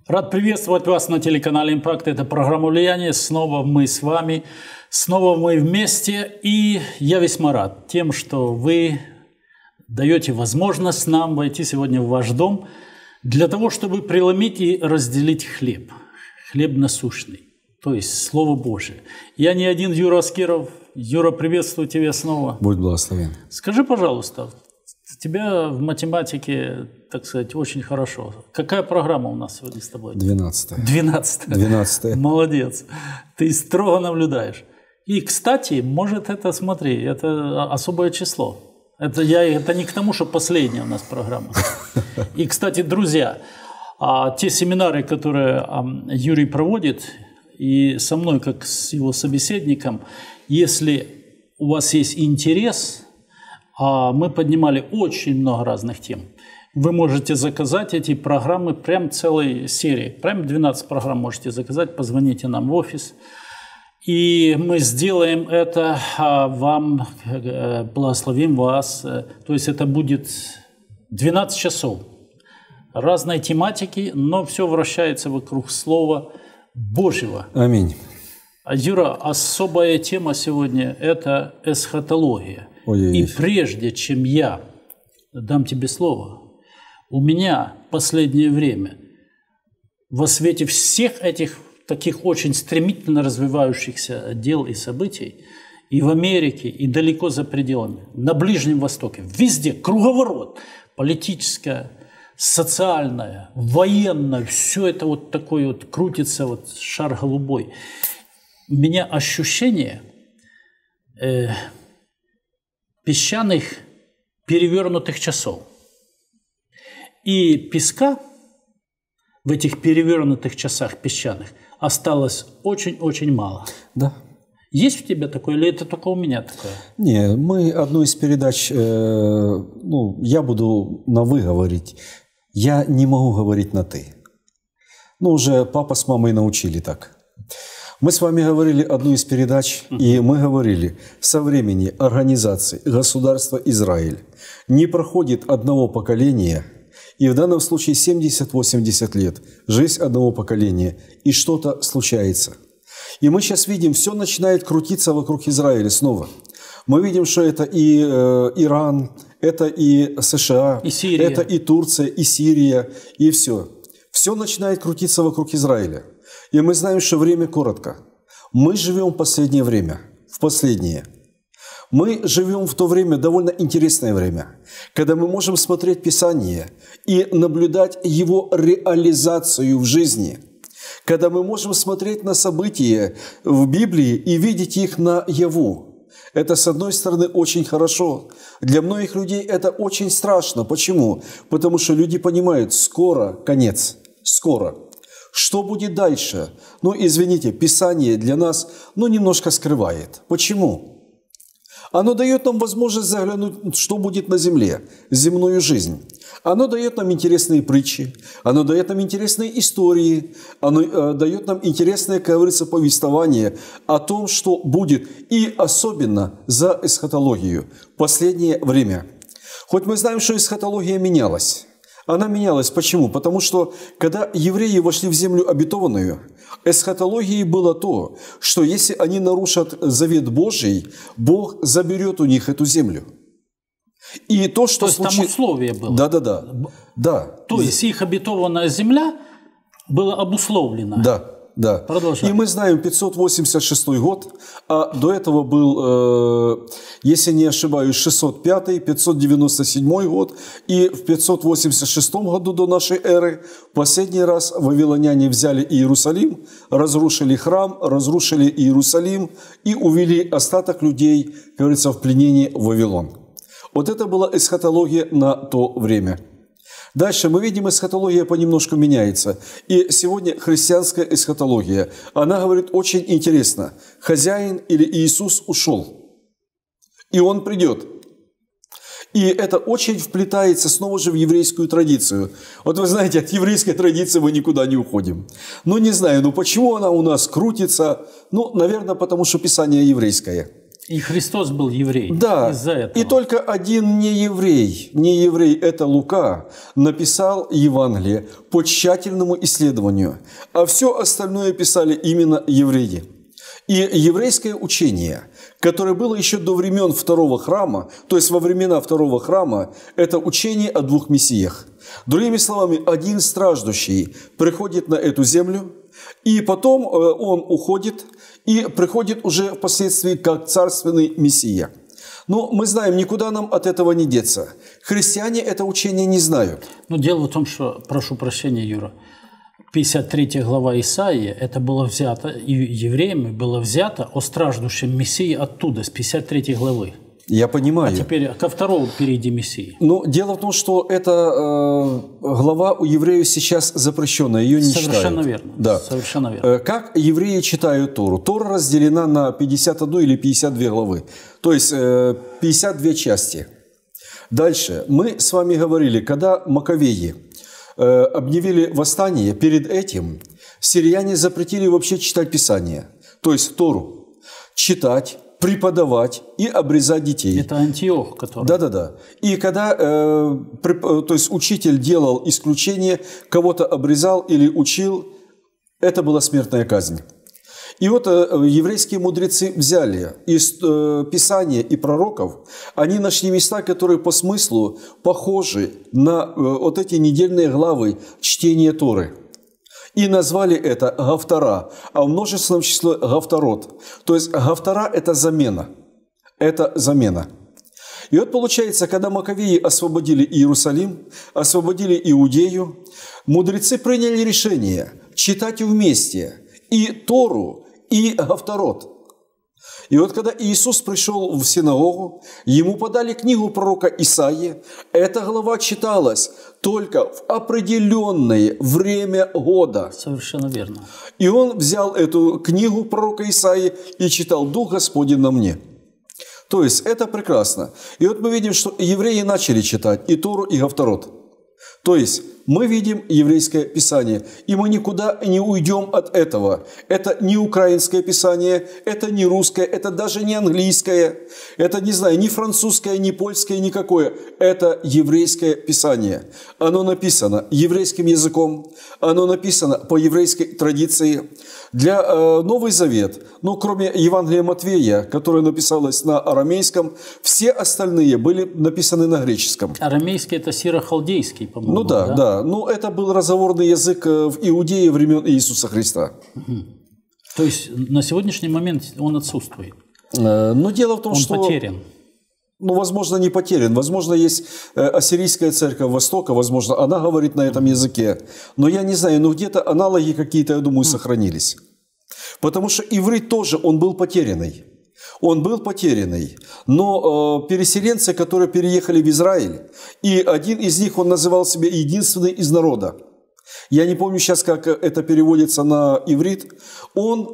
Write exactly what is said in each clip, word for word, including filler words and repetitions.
Рад приветствовать вас на телеканале «Импакт». Это программа «Влияние». Снова мы с вами, снова мы вместе. И я весьма рад тем, что вы даете возможность нам войти сегодня в ваш дом для того, чтобы преломить и разделить хлеб. Хлеб насущный, то есть Слово Божие. Я не один Юра Аскеров. Юра, приветствую тебя снова. Будь благословен. Скажи, пожалуйста, у тебя в математике, так сказать, очень хорошо. Какая программа у нас сегодня с тобой? Двенадцатая. Двенадцатая. Двенадцатая. Молодец. Ты строго наблюдаешь. И, кстати, может это, смотри, это особое число. Это, я, это не к тому, что последняя у нас программа. И, кстати, друзья, те семинары, которые Юрий проводит, и со мной, как с его собеседником, если у вас есть интерес, мы поднимали очень много разных тем. Вы можете заказать эти программы прям целой серии. Прям двенадцать программ можете заказать, позвоните нам в офис. И мы сделаем это, вам, благословим вас. То есть это будет двенадцать часов разной тематики, но все вращается вокруг Слова Божьего. Аминь. Юра, особая тема сегодня – это эсхатология. Ой-ой-ой. И прежде чем я дам тебе слово, у меня последнее время во свете всех этих таких очень стремительно развивающихся дел и событий и в Америке, и далеко за пределами, на Ближнем Востоке, везде круговорот, политическое, социальное, военное, все это вот такое вот крутится, вот шар голубой. У меня ощущение э, песчаных перевернутых часов. И песка в этих перевернутых часах песчаных осталось очень-очень мало. Да. Есть у тебя такое, или это только у меня такое? Не, мы одну из передач, э, ну, я буду на «вы» говорить. Я не могу говорить на «ты». Ну, уже папа с мамой научили так. Мы с вами говорили одну из передач, uh-huh. и мы говорили, со времени организации государства Израиль не проходит одного поколения, и в данном случае семьдесят-восемьдесят лет, жизнь одного поколения, и что-то случается. И мы сейчас видим, все начинает крутиться вокруг Израиля снова. Мы видим, что это и э, Иран, это и США, и Сирия. Это и Турция, и Сирия, и все. Все начинает крутиться вокруг Израиля. И мы знаем, что время коротко. Мы живем в последнее время, в последнее. Мы живем в то время, довольно интересное время, когда мы можем смотреть Писание и наблюдать его реализацию в жизни. Когда мы можем смотреть на события в Библии и видеть их наяву. Это, с одной стороны, очень хорошо. Для многих людей это очень страшно. Почему? Потому что люди понимают, скоро конец, скоро. Что будет дальше? Ну, извините, Писание для нас, ну, немножко скрывает. Почему? Оно дает нам возможность заглянуть, что будет на земле, земную жизнь. Оно дает нам интересные притчи, оно дает нам интересные истории, оно э, дает нам интересное, как говорится, повествование о том, что будет, и особенно за эсхатологию в последнее время. Хоть мы знаем, что эсхатология менялась. Она менялась. Почему? Потому что, когда евреи вошли в землю обетованную, эсхатологией было то, что если они нарушат завет Божий, Бог заберет у них эту землю. И то, что то есть случилось... там условие было? Да-да-да. Да. То есть их обетованная земля была обусловлена? Да. Да. Продолжаем. И мы знаем пятьсот восемьдесят шестой год, а до этого был, э, если не ошибаюсь, шестьсот пятый, пятьсот девяносто седьмой год, и в пятьсот восемьдесят шестом году до нашей эры последний раз вавилоняне взяли Иерусалим, разрушили храм, разрушили Иерусалим и увели остаток людей, как говорится, в пленение в Вавилон. Вот это была эсхатология на то время. Дальше мы видим, эсхатология понемножку меняется. И сегодня христианская эсхатология, она говорит очень интересно. Хозяин или Иисус ушел, и Он придет. И это очень вплетается снова же в еврейскую традицию. Вот вы знаете, от еврейской традиции мы никуда не уходим. Ну, не знаю, ну почему она у нас крутится? Ну, наверное, потому что Писание еврейское. И Христос был еврей. Да, из-за этого. И только один нееврей, нееврей, это Лука, написал Евангелие по тщательному исследованию, а все остальное писали именно евреи. И еврейское учение, которое было еще до времен второго храма, то есть во времена второго храма, это учение о двух мессиях. Другими словами, один страждущий приходит на эту землю, и потом он уходит и приходит уже впоследствии как царственный мессия. Но мы знаем, никуда нам от этого не деться. Христиане это учение не знают. Но дело в том, что, прошу прощения, Юра, пятьдесят третья глава Исаии, это было взято, и евреями было взято о страждущем Мессии оттуда, с пятьдесят третьей главы. Я понимаю. А теперь ко второму перейди Мессии. Но дело в том, что эта э, глава у евреев сейчас запрещенная, ее не Совершенно читают. Совершенно верно. Да. Совершенно верно. Как евреи читают Тору? Тора разделена на пятьдесят одну или пятьдесят две главы, то есть э, пятьдесят две части. Дальше. Мы с вами говорили, когда Маковеи э, объявили восстание, перед этим сирияне запретили вообще читать Писание, то есть Тору, читать, преподавать и обрезать детей. Это Антиох, который... Да-да-да. И когда э, при, то есть учитель делал исключение, кого-то обрезал или учил, это была смертная казнь. И вот э, еврейские мудрецы взяли из э, Писания и пророков, они нашли места, которые по смыслу похожи на э, вот эти недельные главы чтения Торы. И назвали это Гафтара, а в множественном числе Гафтарот. То есть Гафтара – это замена. Это замена. И вот получается, когда Маковеи освободили Иерусалим, освободили Иудею, мудрецы приняли решение читать вместе и Тору, и Гафтарот. И вот когда Иисус пришел в синагогу, ему подали книгу пророка Исаии. Эта глава читалась только в определенное время года. Совершенно верно. И он взял эту книгу пророка Исаии и читал: «Дух Господень на мне». То есть это прекрасно. И вот мы видим, что евреи начали читать и Тору, и Гафтарот. То есть мы видим еврейское писание, и мы никуда не уйдем от этого. Это не украинское писание, это не русское, это даже не английское, это, не знаю, ни французское, ни польское, никакое. Это еврейское писание. Оно написано еврейским языком, оно написано по еврейской традиции. Для э, Новый Завет, ну, кроме Евангелия Матвея, которое написалось на арамейском, все остальные были написаны на греческом. Арамейский – это сиро-халдейский, по-моему. Ну да, да, да. Ну, это был разговорный язык в Иудее времен Иисуса Христа. Угу. То есть на сегодняшний момент он отсутствует? Э, но дело в том, он что... Он потерян. Ну, возможно, не потерян. Возможно, есть ассирийская церковь Востока, возможно, она говорит на этом языке. Но я не знаю, но где-то аналоги какие-то, я думаю, сохранились. Потому что иврит тоже, он был потерянный. Он был потерянный. Но э, переселенцы, которые переехали в Израиль, и один из них, он называл себя единственный из народа. Я не помню сейчас, как это переводится на иврит. Он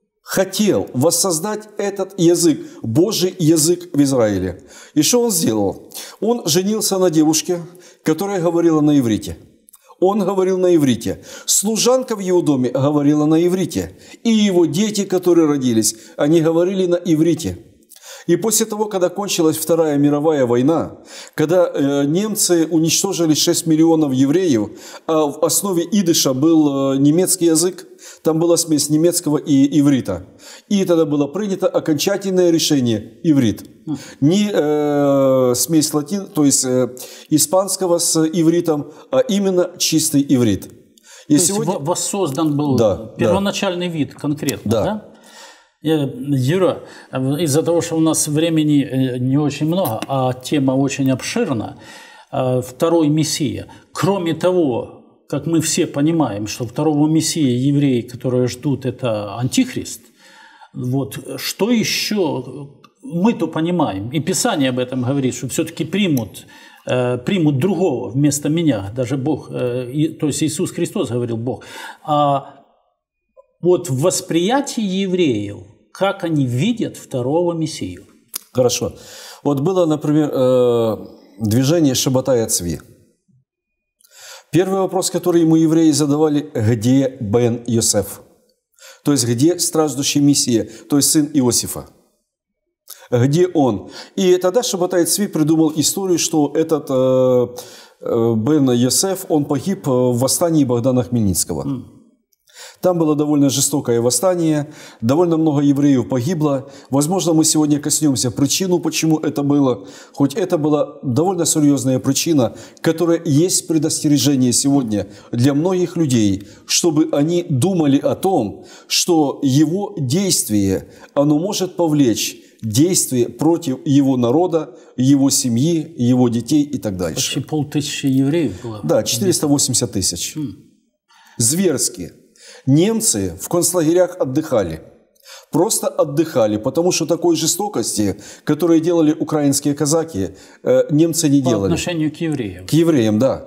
хотел воссоздать этот язык, Божий язык в Израиле. И что он сделал? Он женился на девушке, которая говорила на иврите. Он говорил на иврите. Служанка в его доме говорила на иврите. И его дети, которые родились, они говорили на иврите. И после того, когда кончилась Вторая мировая война, когда э, немцы уничтожили шесть миллионов евреев, а в основе идыша был э, немецкий язык, там была смесь немецкого и иврита. И тогда было принято окончательное решение – иврит. Не э, смесь латин, то есть э, испанского с ивритом, а именно чистый иврит. И то сегодня... есть воссоздан был да, первоначальный да. вид конкретно, да? да? Юра, из-за того, что у нас времени не очень много, а тема очень обширна, второй Мессия, кроме того, как мы все понимаем, что второго Мессии евреи, которые ждут, это Антихрист, вот, что еще мы-то понимаем, и Писание об этом говорит, что все-таки примут, примут другого вместо меня, даже Бог, то есть Иисус Христос говорил Бог, а вот в восприятии евреев, как они видят второго Мессию. Хорошо. Вот было, например, движение Шаббатай Цви. Первый вопрос, который ему евреи задавали: где Бен Йосеф? То есть, где страждущий Мессия, то есть сын Иосифа? где он. И тогда Шабатай Цви придумал историю, что этот э, э, Бен Йосеф, он погиб в восстании Богдана Хмельницкого. Mm. Там было довольно жестокое восстание, довольно много евреев погибло. Возможно, мы сегодня коснемся причину, почему это было. Хоть это была довольно серьезная причина, которая есть предостережение сегодня для многих людей, чтобы они думали о том, что его действие, оно может повлечь действие против его народа, его семьи, его детей и так дальше. Почти полтысячи евреев было. Да, четыреста восемьдесят тысяч. Mm. Зверски. Немцы в концлагерях отдыхали. Просто отдыхали, потому что такой жестокости, которую делали украинские казаки, немцы не По делали. По отношению к евреям. К евреям, да.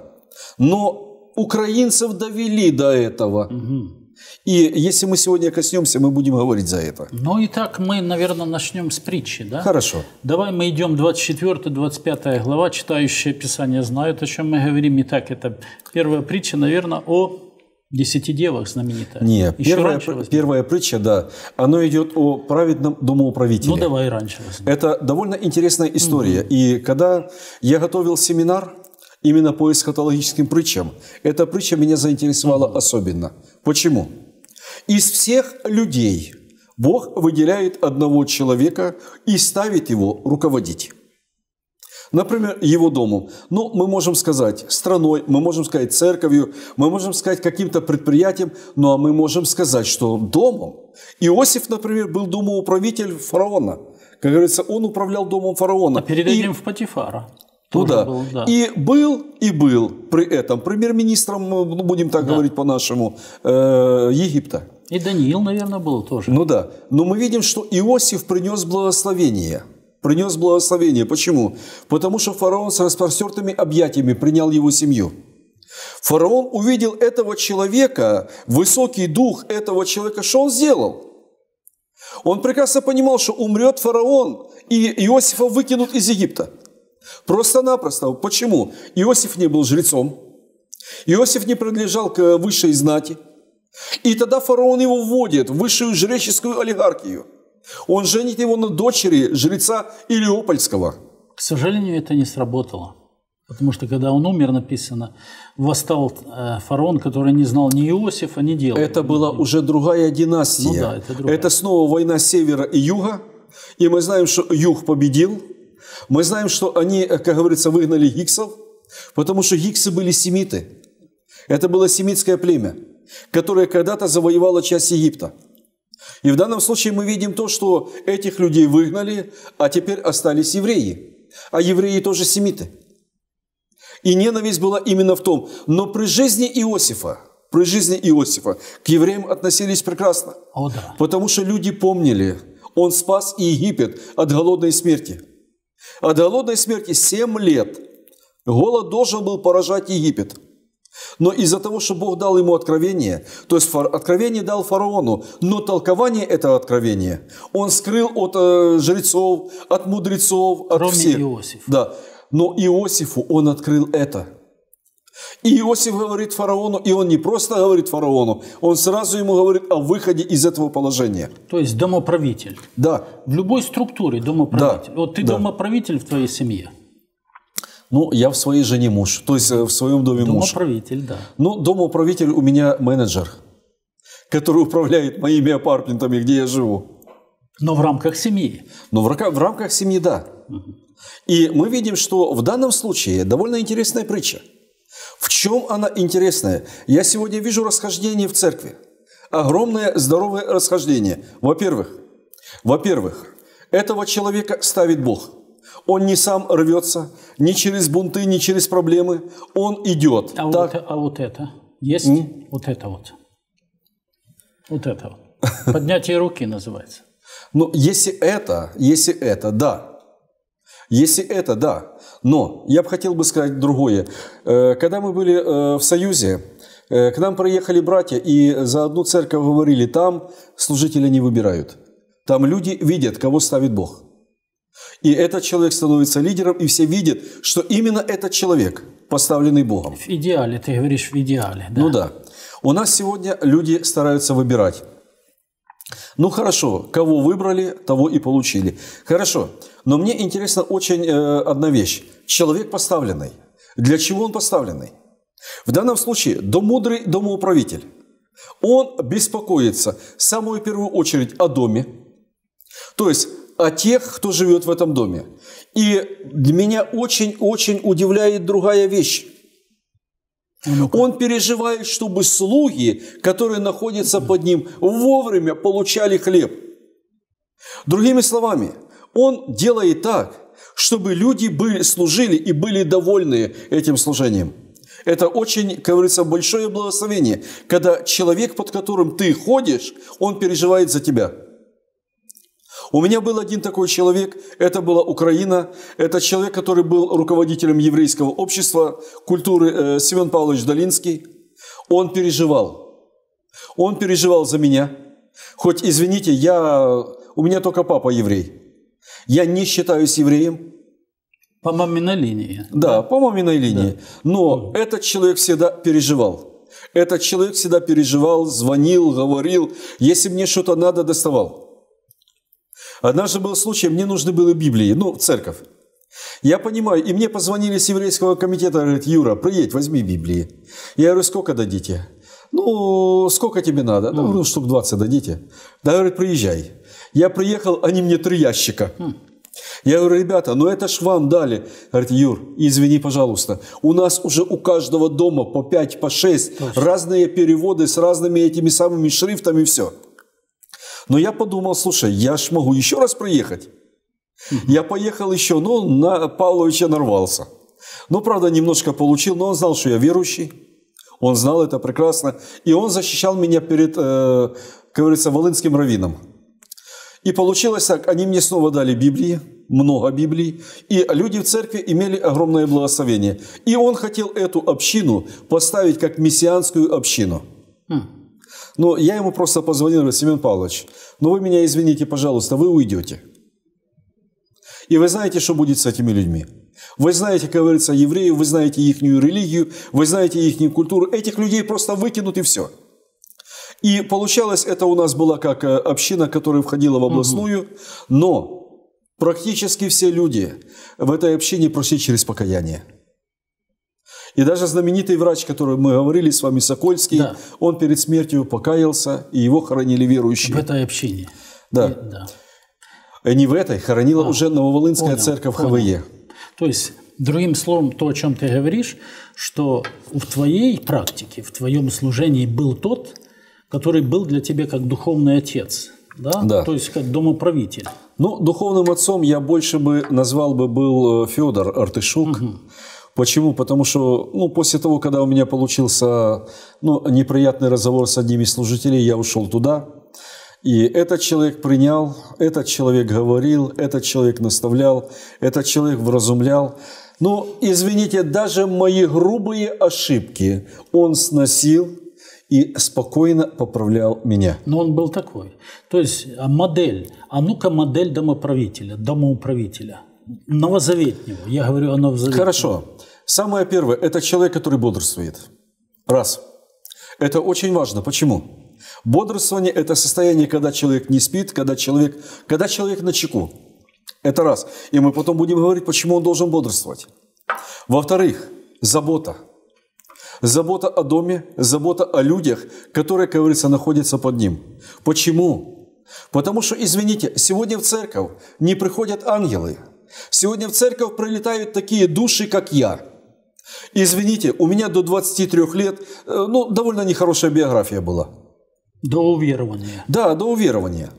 Но украинцев довели до этого. Угу. И если мы сегодня коснемся, мы будем говорить за это. Ну и так мы, наверное, начнем с притчи, да? Хорошо. Давай мы идем двадцать четвёртая двадцать пятая глава. Читающие Писание знают, о чем мы говорим. Итак, это первая притча, наверное, о десяти девах знаменитая. Нет, первая, первая притча, да, она идет о праведном домоуправителе. Ну, давай раньше возьмем. Это довольно интересная история. Угу. И когда я готовил семинар именно по эсхатологическим притчам, эта притча меня заинтересовала угу. особенно. Почему? Из всех людей Бог выделяет одного человека и ставит его руководить. Например, его домом. Ну, мы можем сказать страной, мы можем сказать церковью, мы можем сказать каким-то предприятием, ну, а мы можем сказать, что домом. Иосиф, например, был домоуправитель фараона. Как говорится, он управлял домом фараона. А передадим и... в Патифара. Ну, да. Был, да. И был, и был при этом премьер-министром, ну, будем так да. говорить по-нашему, э, Египта. И Даниил, наверное, был тоже. Ну да. Но мы видим, что Иосиф принес благословение. Принес благословение. Почему? Потому что фараон с распростертыми объятиями принял его семью. Фараон увидел этого человека, высокий дух этого человека. Что он сделал? Он прекрасно понимал, что умрет фараон, и Иосифа выкинут из Египта. Просто-напросто. Почему? Иосиф не был жрецом. Иосиф не принадлежал к высшей знати. И тогда фараон его вводит в высшую жреческую олигархию. Он женит его на дочери жреца Илиопольского. К сожалению, это не сработало. Потому что, когда он умер, написано, восстал фараон, который не знал ни Иосифа, ни дела. Это была уже другая династия. Ну, да, это, другая. Это снова война севера и юга. И мы знаем, что юг победил. Мы знаем, что они, как говорится, выгнали гиксов. Потому что гиксы были семиты. Это было семитское племя, которое когда-то завоевало часть Египта. И в данном случае мы видим то, что этих людей выгнали, а теперь остались евреи. А евреи тоже семиты. И ненависть была именно в том. Но при жизни Иосифа, при жизни Иосифа к евреям относились прекрасно. О, да. Потому что люди помнили, он спас Египет от голодной смерти. От голодной смерти семь лет. Голод должен был поражать Египет. Но из-за того, что Бог дал ему откровение, то есть откровение дал фараону, но толкование этого откровения он скрыл от э, жрецов, от мудрецов, от Кроме всех. Иосифа. Да. Но Иосифу он открыл это. И Иосиф говорит фараону, и он не просто говорит фараону, он сразу ему говорит о выходе из этого положения. То есть домоправитель. Да. В любой структуре домоправитель. Да. Вот ты да. домоправитель в твоей семье. Ну, я в своей жене муж, то есть в своем доме муж. Домоправитель, да. Ну, домоуправитель у меня менеджер, который управляет моими апартментами, где я живу. Но в рамках семьи. Но в, в рамках семьи, да. Угу. И мы видим, что в данном случае довольно интересная притча. В чем она интересная? Я сегодня вижу расхождение в церкви. Огромное здоровое расхождение. Во-первых, во-первых, этого человека ставит Бог. Он не сам рвется, ни через бунты, ни через проблемы. Он идет. А, так... вот, а вот это? Есть? Mm? Вот это вот. Вот это вот. Поднятие руки называется. Ну, если это, если это, да. Если это, да. Но я бы хотел бы сказать другое. Когда мы были в Союзе, к нам приехали братья и за одну церковь говорили, там служителя не выбирают. Там люди видят, кого ставит Бог. И этот человек становится лидером, и все видят, что именно этот человек, поставленный Богом. В идеале, ты говоришь в идеале. Да? Ну да. У нас сегодня люди стараются выбирать. Ну хорошо, кого выбрали, того и получили. Хорошо, но мне интересна очень э, одна вещь. Человек поставленный. Для чего он поставленный? В данном случае домудрый домоуправитель. Он беспокоится в самую первую очередь о доме, то есть о тех, кто живет в этом доме. И меня очень-очень удивляет другая вещь. Он переживает, чтобы слуги, которые находятся под ним, вовремя получали хлеб. Другими словами, он делает так, чтобы люди были, служили и были довольны этим служением. Это очень, как говорится, большое благословение, когда человек, под которым ты ходишь, он переживает за тебя. У меня был один такой человек, это была Украина, это человек, который был руководителем еврейского общества, культуры, э, Семен Павлович Долинский. Он переживал. Он переживал за меня. Хоть, извините, я, у меня только папа еврей. Я не считаюсь евреем. По маминой линии. Да, по маминой линии. Да. Но этот человек всегда переживал. Этот человек всегда переживал, звонил, говорил. Если мне что-то надо, доставал. Однажды был случай, мне нужны были Библии, ну, церковь. Я понимаю, и мне позвонили с еврейского комитета, говорят: Юра, приедь, возьми Библии. Я говорю: сколько дадите? Ну, сколько тебе надо? Ну, ну штук двадцать дадите. Да, говорит, приезжай. Я приехал, они мне три ящика. Я говорю: ребята, ну это ж вам дали. Говорит: Юр, извини, пожалуйста, у нас уже у каждого дома по пять, по шесть, точно, разные переводы с разными этими самыми шрифтами, все. Но я подумал: слушай, я ж могу еще раз приехать. Я поехал еще, но на Павловича нарвался. Ну, правда, немножко получил, но он знал, что я верующий. Он знал это прекрасно. И он защищал меня перед, э, как говорится, волынским раввином. И получилось так, они мне снова дали Библии, много Библий, и люди в церкви имели огромное благословение. И он хотел эту общину поставить как мессианскую общину. Но я ему просто позвонил, говорю: Семен Павлович, ну вы меня извините, пожалуйста, вы уйдете. И вы знаете, что будет с этими людьми. Вы знаете, как говорится, евреев, вы знаете их религию, вы знаете их культуру. Этих людей просто выкинут и все. И получалось, это у нас была как община, которая входила в областную, угу. Но практически все люди в этой общине прошли через покаяние. И даже знаменитый врач, который мы говорили с вами, Сокольский, да, он перед смертью покаялся, и его хоронили верующие. В этой общине. Да. И, да. Не в этой, хоронила а, уже Нововолынская понял, церковь понял. ХВЕ. То есть, другим словом, то, о чем ты говоришь, что в твоей практике, в твоем служении был тот, который был для тебя как духовный отец, да? Да. То есть как домоправитель. Ну, духовным отцом я больше бы назвал бы был Федор Артышук. Угу. Почему? Потому что, ну, после того, когда у меня получился, ну, неприятный разговор с одним из служителей, я ушел туда. И этот человек принял, этот человек говорил, этот человек наставлял, этот человек вразумлял. Ну, извините, даже мои грубые ошибки он сносил и спокойно поправлял меня. Но он был такой. То есть модель, а ну-ка модель домоправителя, домоуправителя. Новозаветнего. Я говорю о новозаветнем. Хорошо. Самое первое – это человек, который бодрствует. Раз. Это очень важно. Почему? Бодрствование – это состояние, когда человек не спит, когда человек, когда человек начеку. Это раз. И мы потом будем говорить, почему он должен бодрствовать. Во-вторых, забота. Забота о доме, забота о людях, которые, как говорится, находятся под ним. Почему? Потому что, извините, сегодня в церковь не приходят ангелы. Сегодня в церковь прилетают такие души, как я. Извините, у меня до двадцати трёх лет, ну, довольно нехорошая биография была. До уверования. Да, до уверования.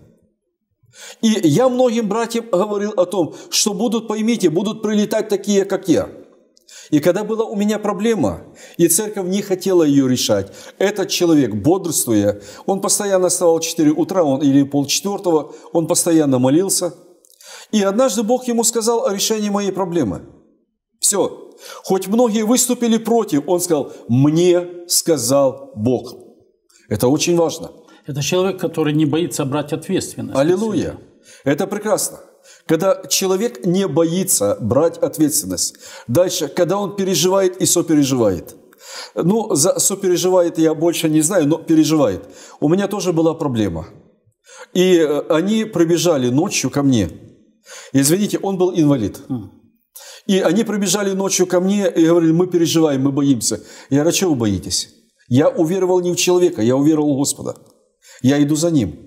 И я многим братьям говорил о том, что будут, поймите, будут прилетать такие, как я. И когда была у меня проблема, и церковь не хотела ее решать, этот человек, бодрствуя, он постоянно вставал в четыре утра он, или полчетвертого, он постоянно молился. И однажды Бог ему сказал о решении моей проблемы. Все. Хоть многие выступили против, он сказал: «Мне сказал Бог». Это очень важно. Это человек, который не боится брать ответственность. Аллилуйя. Это прекрасно. Когда человек не боится брать ответственность. Дальше, когда он переживает и сопереживает. Ну, за сопереживает я больше не знаю, но переживает. У меня тоже была проблема. И они пробежали ночью ко мне. Извините, он был инвалид. И они пробежали ночью ко мне и говорили: мы переживаем, мы боимся. Я говорю: а чего вы боитесь? Я уверовал не в человека, я уверовал в Господа. Я иду за Ним.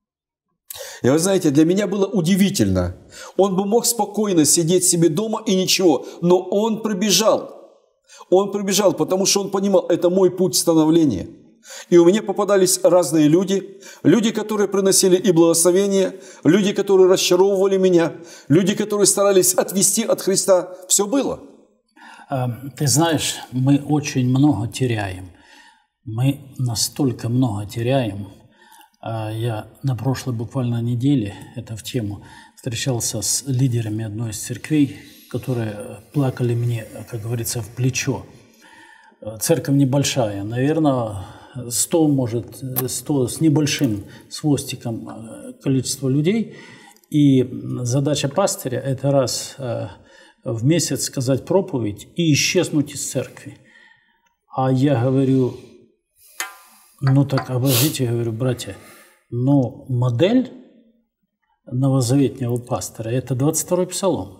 И вы знаете, для меня было удивительно. Он бы мог спокойно сидеть себе дома и ничего, но он пробежал. Он пробежал, потому что он понимал, это мой путь становления. И у меня попадались разные люди, люди, которые приносили и благословение, люди, которые расчаровывали меня, люди, которые старались отвести от Христа. Все было. Ты знаешь, мы очень много теряем. Мы настолько много теряем. Я на прошлой буквально неделе, это в тему, встречался с лидерами одной из церквей, которые плакали мне, как говорится, в плечо. Церковь небольшая, наверное, сто, может, сто с небольшим, с хвостиком количество людей. И задача пастыря – это раз в месяц сказать проповедь и исчезнуть из церкви. А я говорю: ну так обождите, говорю, братья, но модель новозаветнего пастора – это двадцать второй псалом.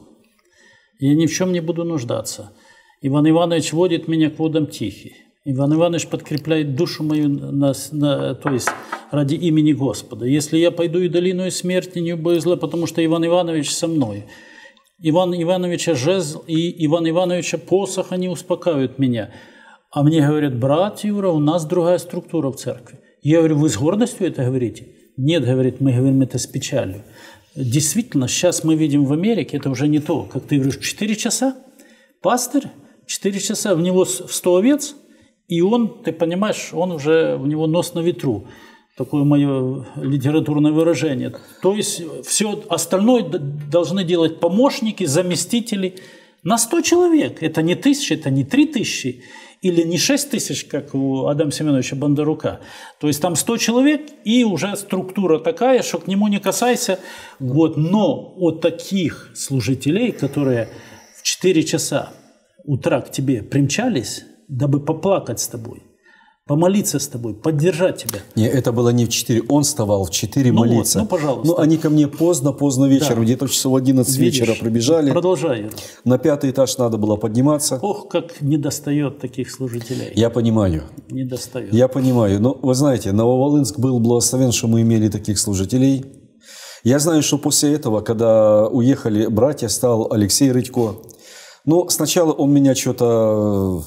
Я ни в чем не буду нуждаться. Иван Иванович водит меня к водам тихим. Иван Иванович подкрепляет душу мою, на, на, то есть ради имени Господа. Если я пойду и долину смерти, не убоюсь зла, потому что Иван Иванович со мной. Иван Ивановича жезл и Иван Ивановича посох, они успокаивают меня. А мне говорят: брат Юра, у нас другая структура в церкви. Я говорю: вы с гордостью это говорите? Нет, говорит, мы говорим это с печалью. Действительно, сейчас мы видим в Америке, это уже не то, как ты говоришь, четыре часа. Пастырь, четыре часа, в него сто овец, и он, ты понимаешь, он уже, у него нос на ветру. Такое мое литературное выражение. То есть все остальное должны делать помощники, заместители. На сто человек. Это не тысяча, это не три тысячи. Или не шесть тысяч, как у Адама Семеновича Бондарука. То есть там сто человек, и уже структура такая, что к нему не касайся. Вот. Но от таких служителей, которые в четыре часа утра к тебе примчались, дабы поплакать с тобой, помолиться с тобой, поддержать тебя. Не, это было не в четыре. Он вставал в четыре ну молиться. Вот, ну, пожалуйста. Ну, они ко мне поздно-поздно вечером, да. Где-то часов одиннадцать Видишь, вечера прибежали. Продолжай. На пятый этаж надо было подниматься. Ох, как недостает таких служителей. Я понимаю. Недостает. Я понимаю. Но вы знаете, Нововолынск был благословен, что мы имели таких служителей. Я знаю, что после этого, когда уехали братья, стал Алексей Рыдько. Ну, сначала он меня что-то...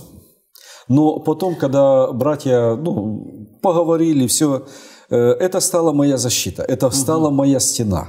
Но потом, когда братья ну, поговорили, все, это стала моя защита, это стала угу. моя стена.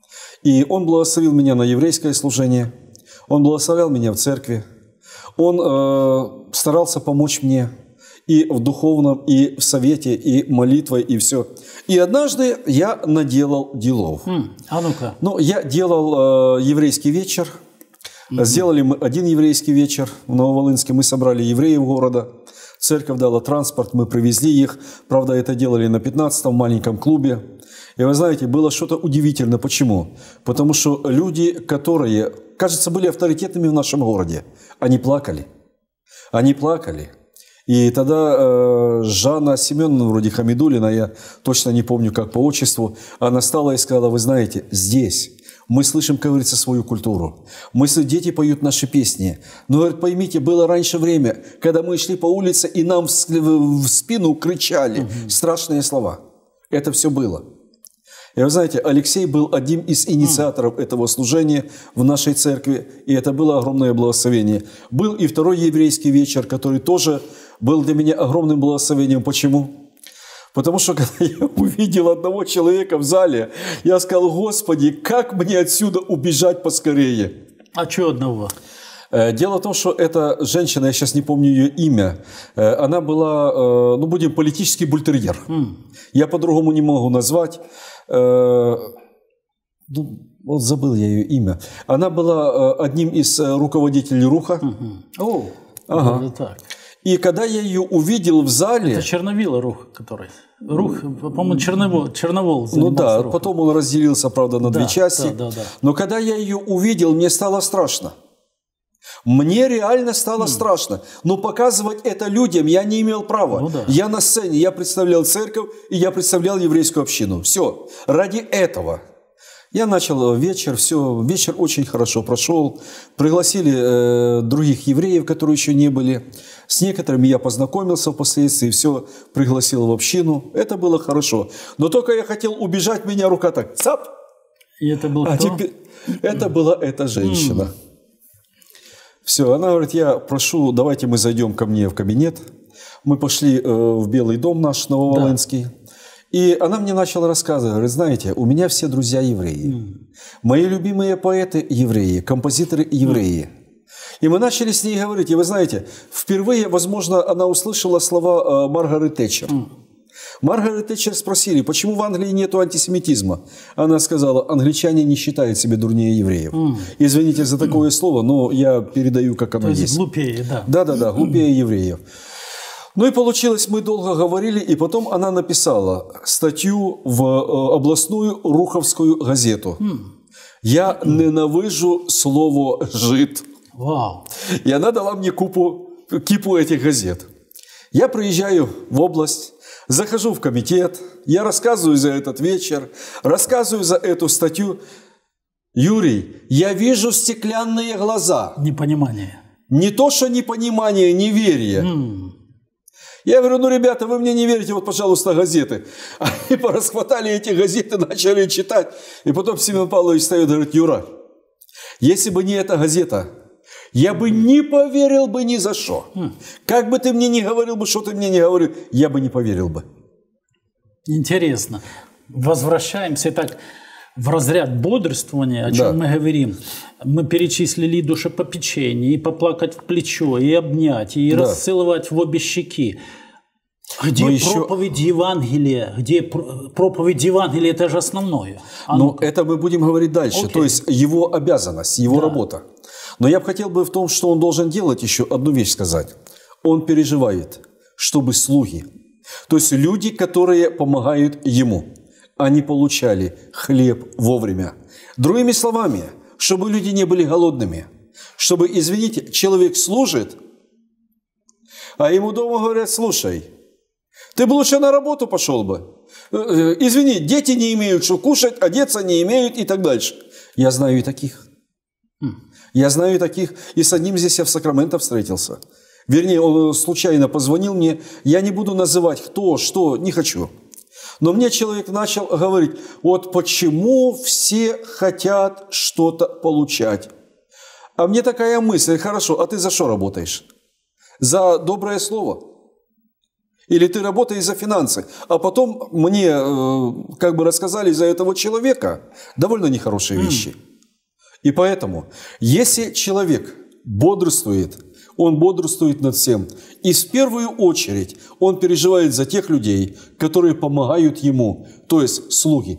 И он благословил меня на еврейское служение, он благословлял меня в церкви, он э, старался помочь мне и в духовном, и в совете, и молитвой, и все. И однажды я наделал делов. М, а ну-ка. Ну, я делал э, еврейский вечер. Mm-hmm. Сделали мы один еврейский вечер в Нововолынске. Мы собрали евреев города. Церковь дала транспорт, мы привезли их. Правда, это делали на пятнадцатом маленьком клубе. И вы знаете, было что-то удивительное. Почему? Потому что люди, которые, кажется, были авторитетными в нашем городе, они плакали. Они плакали. И тогда э, Жанна Семеновна, вроде Хамидуллина, я точно не помню, как по отчеству, она стала и сказала: вы знаете, здесь мы слышим, как говорится, свою культуру. Мы, дети поют наши песни. Но, говорит, поймите, было раньше время, когда мы шли по улице, и нам в, в спину кричали угу. страшные слова. Это все было. И вы знаете, Алексей был одним из инициаторов этого служения в нашей церкви, и это было огромное благословение. Был и второй еврейский вечер, который тоже был для меня огромным благословением. Почему? Потому что, когда я увидел одного человека в зале, я сказал: Господи, как мне отсюда убежать поскорее? А что одного? Дело в том, что эта женщина, я сейчас не помню ее имя, она была, ну, будем, политический бультерьер. Mm. Я по-другому не могу назвать. Ну, вот забыл я ее имя. Она была одним из руководителей Руха. Mm-hmm. О, ага. вот так. И когда я ее увидел в зале... Это Черновила Рух, который... Рух, по-моему, Черновол, Черновол Ну да, Рухом. потом он разделился, правда, на да, две части. Да, да, да. Но когда я ее увидел, мне стало страшно. Мне реально стало mm. страшно. Но показывать это людям я не имел права. Ну, да. Я на сцене, я представлял церковь, и я представлял еврейскую общину. Все. Ради этого. Я начал вечер, все, вечер очень хорошо прошел. Пригласили э, других евреев, которые еще не были. С некоторыми я познакомился впоследствии, все, пригласил в общину. Это было хорошо. Но только я хотел убежать, меня рука так, цап. И это был а кто? Теперь, это была эта женщина. Mm. Все, она говорит, я прошу, давайте мы зайдем ко мне в кабинет. Мы пошли э, в Белый дом наш, Нововолынский. Да. И она мне начала рассказывать, говорит, знаете, у меня все друзья евреи. Mm. Мои любимые поэты евреи, композиторы евреи. Mm. И мы начали с ней говорить. И вы знаете, впервые, возможно, она услышала слова э, Маргарет Тэтчер. Mm. Маргарет Тэтчер спросили, почему в Англии нет антисемитизма? Она сказала, англичане не считают себя дурнее евреев. Mm. Извините за такое mm. слово, но я передаю, как оно То есть. есть. Глупее, да. Да-да-да, глупее евреев. Ну и получилось, мы долго говорили, и потом она написала статью в э, областную Руховскую газету. Mm. «Я mm. ненавижу слово «жид». Wow. И она дала мне купу, кипу этих газет. Я приезжаю в область, захожу в комитет, я рассказываю за этот вечер, рассказываю за эту статью. Юрий, я вижу стеклянные глаза. Непонимание. Не то, что непонимание, неверие. Mm. Я говорю, ну, ребята, вы мне не верите, вот, пожалуйста, газеты. Они порасхватали эти газеты, начали читать. И потом Семен Павлович встает и говорит, Юра, если бы не эта газета, я бы не поверил бы ни за что. Mm. Как бы ты мне ни говорил бы, что ты мне не говорил, я бы не поверил бы. Интересно. Возвращаемся так в разряд бодрствования, о чем да. мы говорим. Мы перечислили и душепопечение, и поплакать в плечо, и обнять, и да. расцеловать в обе щеки. Где Но проповедь еще... Евангелия? Где проповедь Евангелия? Это же основное. А Но это мы будем говорить дальше. Okay. То есть его обязанность, его да. работа. Но я бы хотел бы в том, что он должен делать, еще одну вещь сказать. Он переживает, чтобы слуги, то есть люди, которые помогают ему, они получали хлеб вовремя. Другими словами, чтобы люди не были голодными. Чтобы, извините, человек служит, а ему дома говорят, слушай, ты бы лучше на работу пошел бы. Извини, дети не имеют что кушать, одеться не имеют и так дальше. Я знаю и таких. Я знаю и таких. И с одним здесь я в Сакраменто встретился. Вернее, он случайно позвонил мне. Я не буду называть кто, что, не хочу. Но мне человек начал говорить, вот почему все хотят что-то получать. А мне такая мысль, хорошо, а ты за что работаешь? За доброе слово? Или ты работаешь за финансы? А потом мне э, как бы рассказали за этого человека довольно нехорошие вещи. Mm. И поэтому, если человек бодрствует, он бодрствует над всем. И в первую очередь он переживает за тех людей, которые помогают ему, то есть слуги.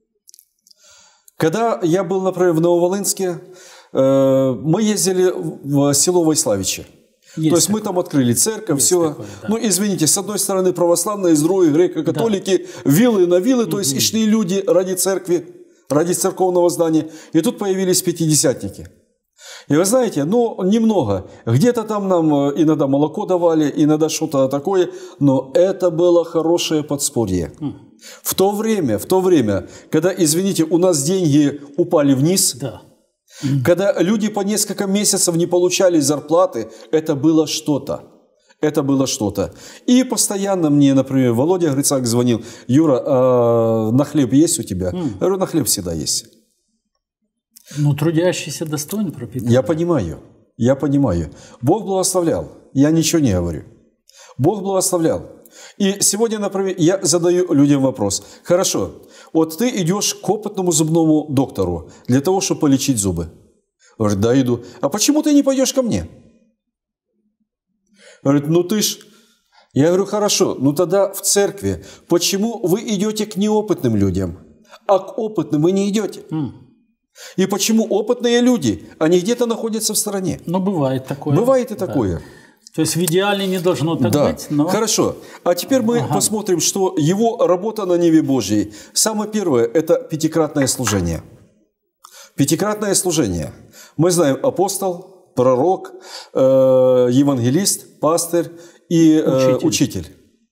Когда я был, например, в Нововолынске, э, мы ездили в село Войславичи. Есть то есть такое. Мы там открыли церковь, есть все. Такое, да. Ну, извините, с одной стороны православные, с другой греко-католики, да. вилы на вилы, то есть и шли люди ради церкви, ради церковного здания. И тут появились пятидесятники. И вы знаете, ну, немного. Где-то там нам иногда молоко давали, иногда что-то такое, но это было хорошее подспорье. Mm. В то время, в то время, когда, извините, у нас деньги упали вниз, да. mm. когда люди по несколько месяцев не получали зарплаты, это было что-то. Это было что-то. И постоянно мне, например, Володя Грицак звонил, Юра, а на хлеб есть у тебя? Mm. Я говорю, на хлеб всегда есть. Ну, трудящийся достоин пропитания. Я понимаю, я понимаю. Бог благословлял, я ничего не говорю. Бог благословлял. И сегодня, например, я задаю людям вопрос. Хорошо, вот ты идешь к опытному зубному доктору для того, чтобы полечить зубы. Говорит, да, иду. А почему ты не пойдешь ко мне? Говорит, ну ты ж... Я говорю, хорошо, ну тогда в церкви. Почему вы идете к неопытным людям, а к опытным вы не идете? Mm. И почему опытные люди, они где-то находятся в стороне? Ну, бывает такое. Бывает и такое. Да. То есть в идеале не должно так да. быть, но... Хорошо. А теперь мы ага. посмотрим, что его работа на ниве Божьей. Самое первое – это пятикратное служение. Пятикратное служение. Мы знаем апостол, пророк, э, евангелист, пастырь и э, учитель. учитель.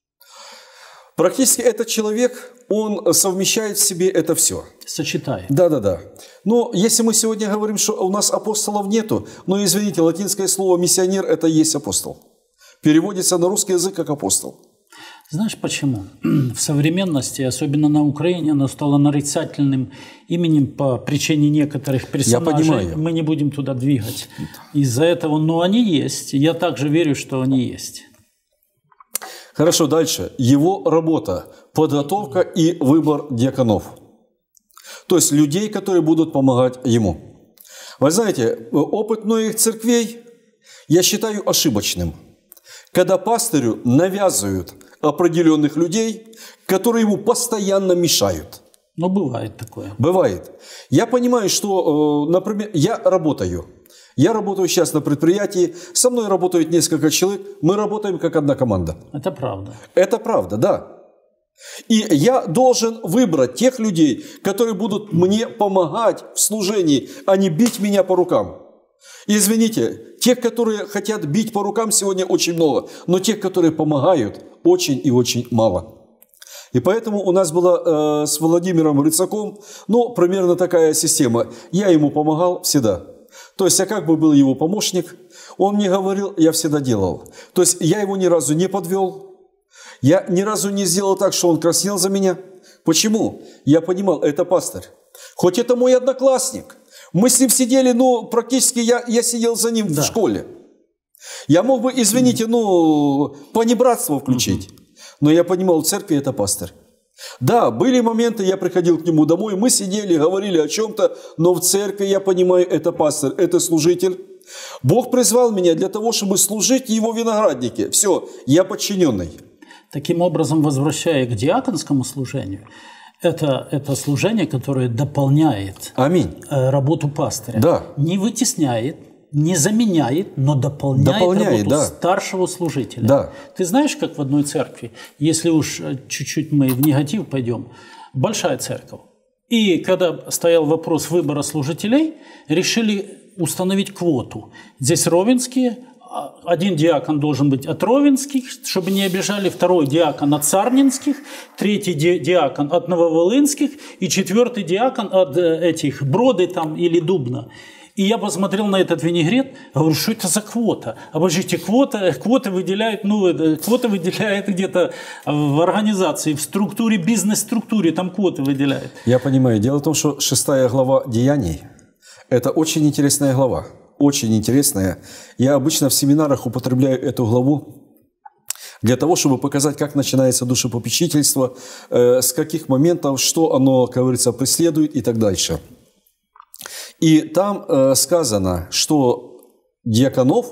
Практически этот человек, он совмещает в себе это все. Сочетает. Да-да-да. Но если мы сегодня говорим, что у нас апостолов нету, но извините, латинское слово «миссионер» – это и есть апостол. Переводится на русский язык как апостол. Знаешь почему? В современности, особенно на Украине, оно стало нарицательным именем по причине некоторых персонажей. Я понимаю. Мы не будем туда двигать. Из-за этого, но они есть. Я также верю, что они есть. Хорошо, дальше. Его работа – подготовка и выбор диаконов. То есть людей, которые будут помогать ему. Вы знаете, опыт многих церквей я считаю ошибочным. Когда пастырю навязывают определенных людей, которые ему постоянно мешают. Ну, бывает такое. Бывает. Я понимаю, что, например, я работаю. Я работаю сейчас на предприятии, со мной работают несколько человек, мы работаем как одна команда. Это правда. Это правда, да. И я должен выбрать тех людей, которые будут мне помогать в служении, а не бить меня по рукам. И извините, тех, которые хотят бить по рукам, сегодня очень много, но тех, которые помогают, очень и очень мало. И поэтому у нас была э, с Владимиром Рыцаком, ну, примерно такая система. Я ему помогал всегда. То есть я как бы был его помощник, он мне говорил, я всегда делал. То есть я его ни разу не подвел, я ни разу не сделал так, что он краснел за меня. Почему? Я понимал, это пастырь. Хоть это мой одноклассник. Мы с ним сидели, ну, практически я, я сидел за ним да. в школе. Я мог бы, извините, ну, понебратство включить. Но я понимал, в церкви это пастырь. Да, были моменты, я приходил к нему домой, мы сидели, говорили о чем-то, но в церкви, я понимаю, это пастырь, это служитель. Бог призвал меня для того, чтобы служить его винограднике. Все, я подчиненный. Таким образом, возвращая к диаконскому служению, это, это служение, которое дополняет Аминь. работу пастыря. Да. Не вытесняет, не заменяет, но дополняет, дополняет работу да. старшего служителя. Да. Ты знаешь, как в одной церкви, если уж чуть-чуть мы в негатив пойдем, большая церковь. И когда стоял вопрос выбора служителей, решили установить квоту. Здесь ровенские, один диакон должен быть от ровенских, чтобы не обижали, второй диакон от сарненских, третий ди- диакон от нововолынских и четвертый диакон от этих Броды там или Дубна. И я посмотрел на этот винегрет, говорю, что это за квота? Обождите, квота, квоты выделяют, ну, квоты выделяют где-то в организации, в структуре, бизнес-структуре, там квоты выделяют. Я понимаю. Дело в том, что шестая глава Деяний – это очень интересная глава. Очень интересная. Я обычно в семинарах употребляю эту главу для того, чтобы показать, как начинается душепопечительство, э, с каких моментов, что оно, как говорится, преследует и так дальше. И там э, сказано, что диаконов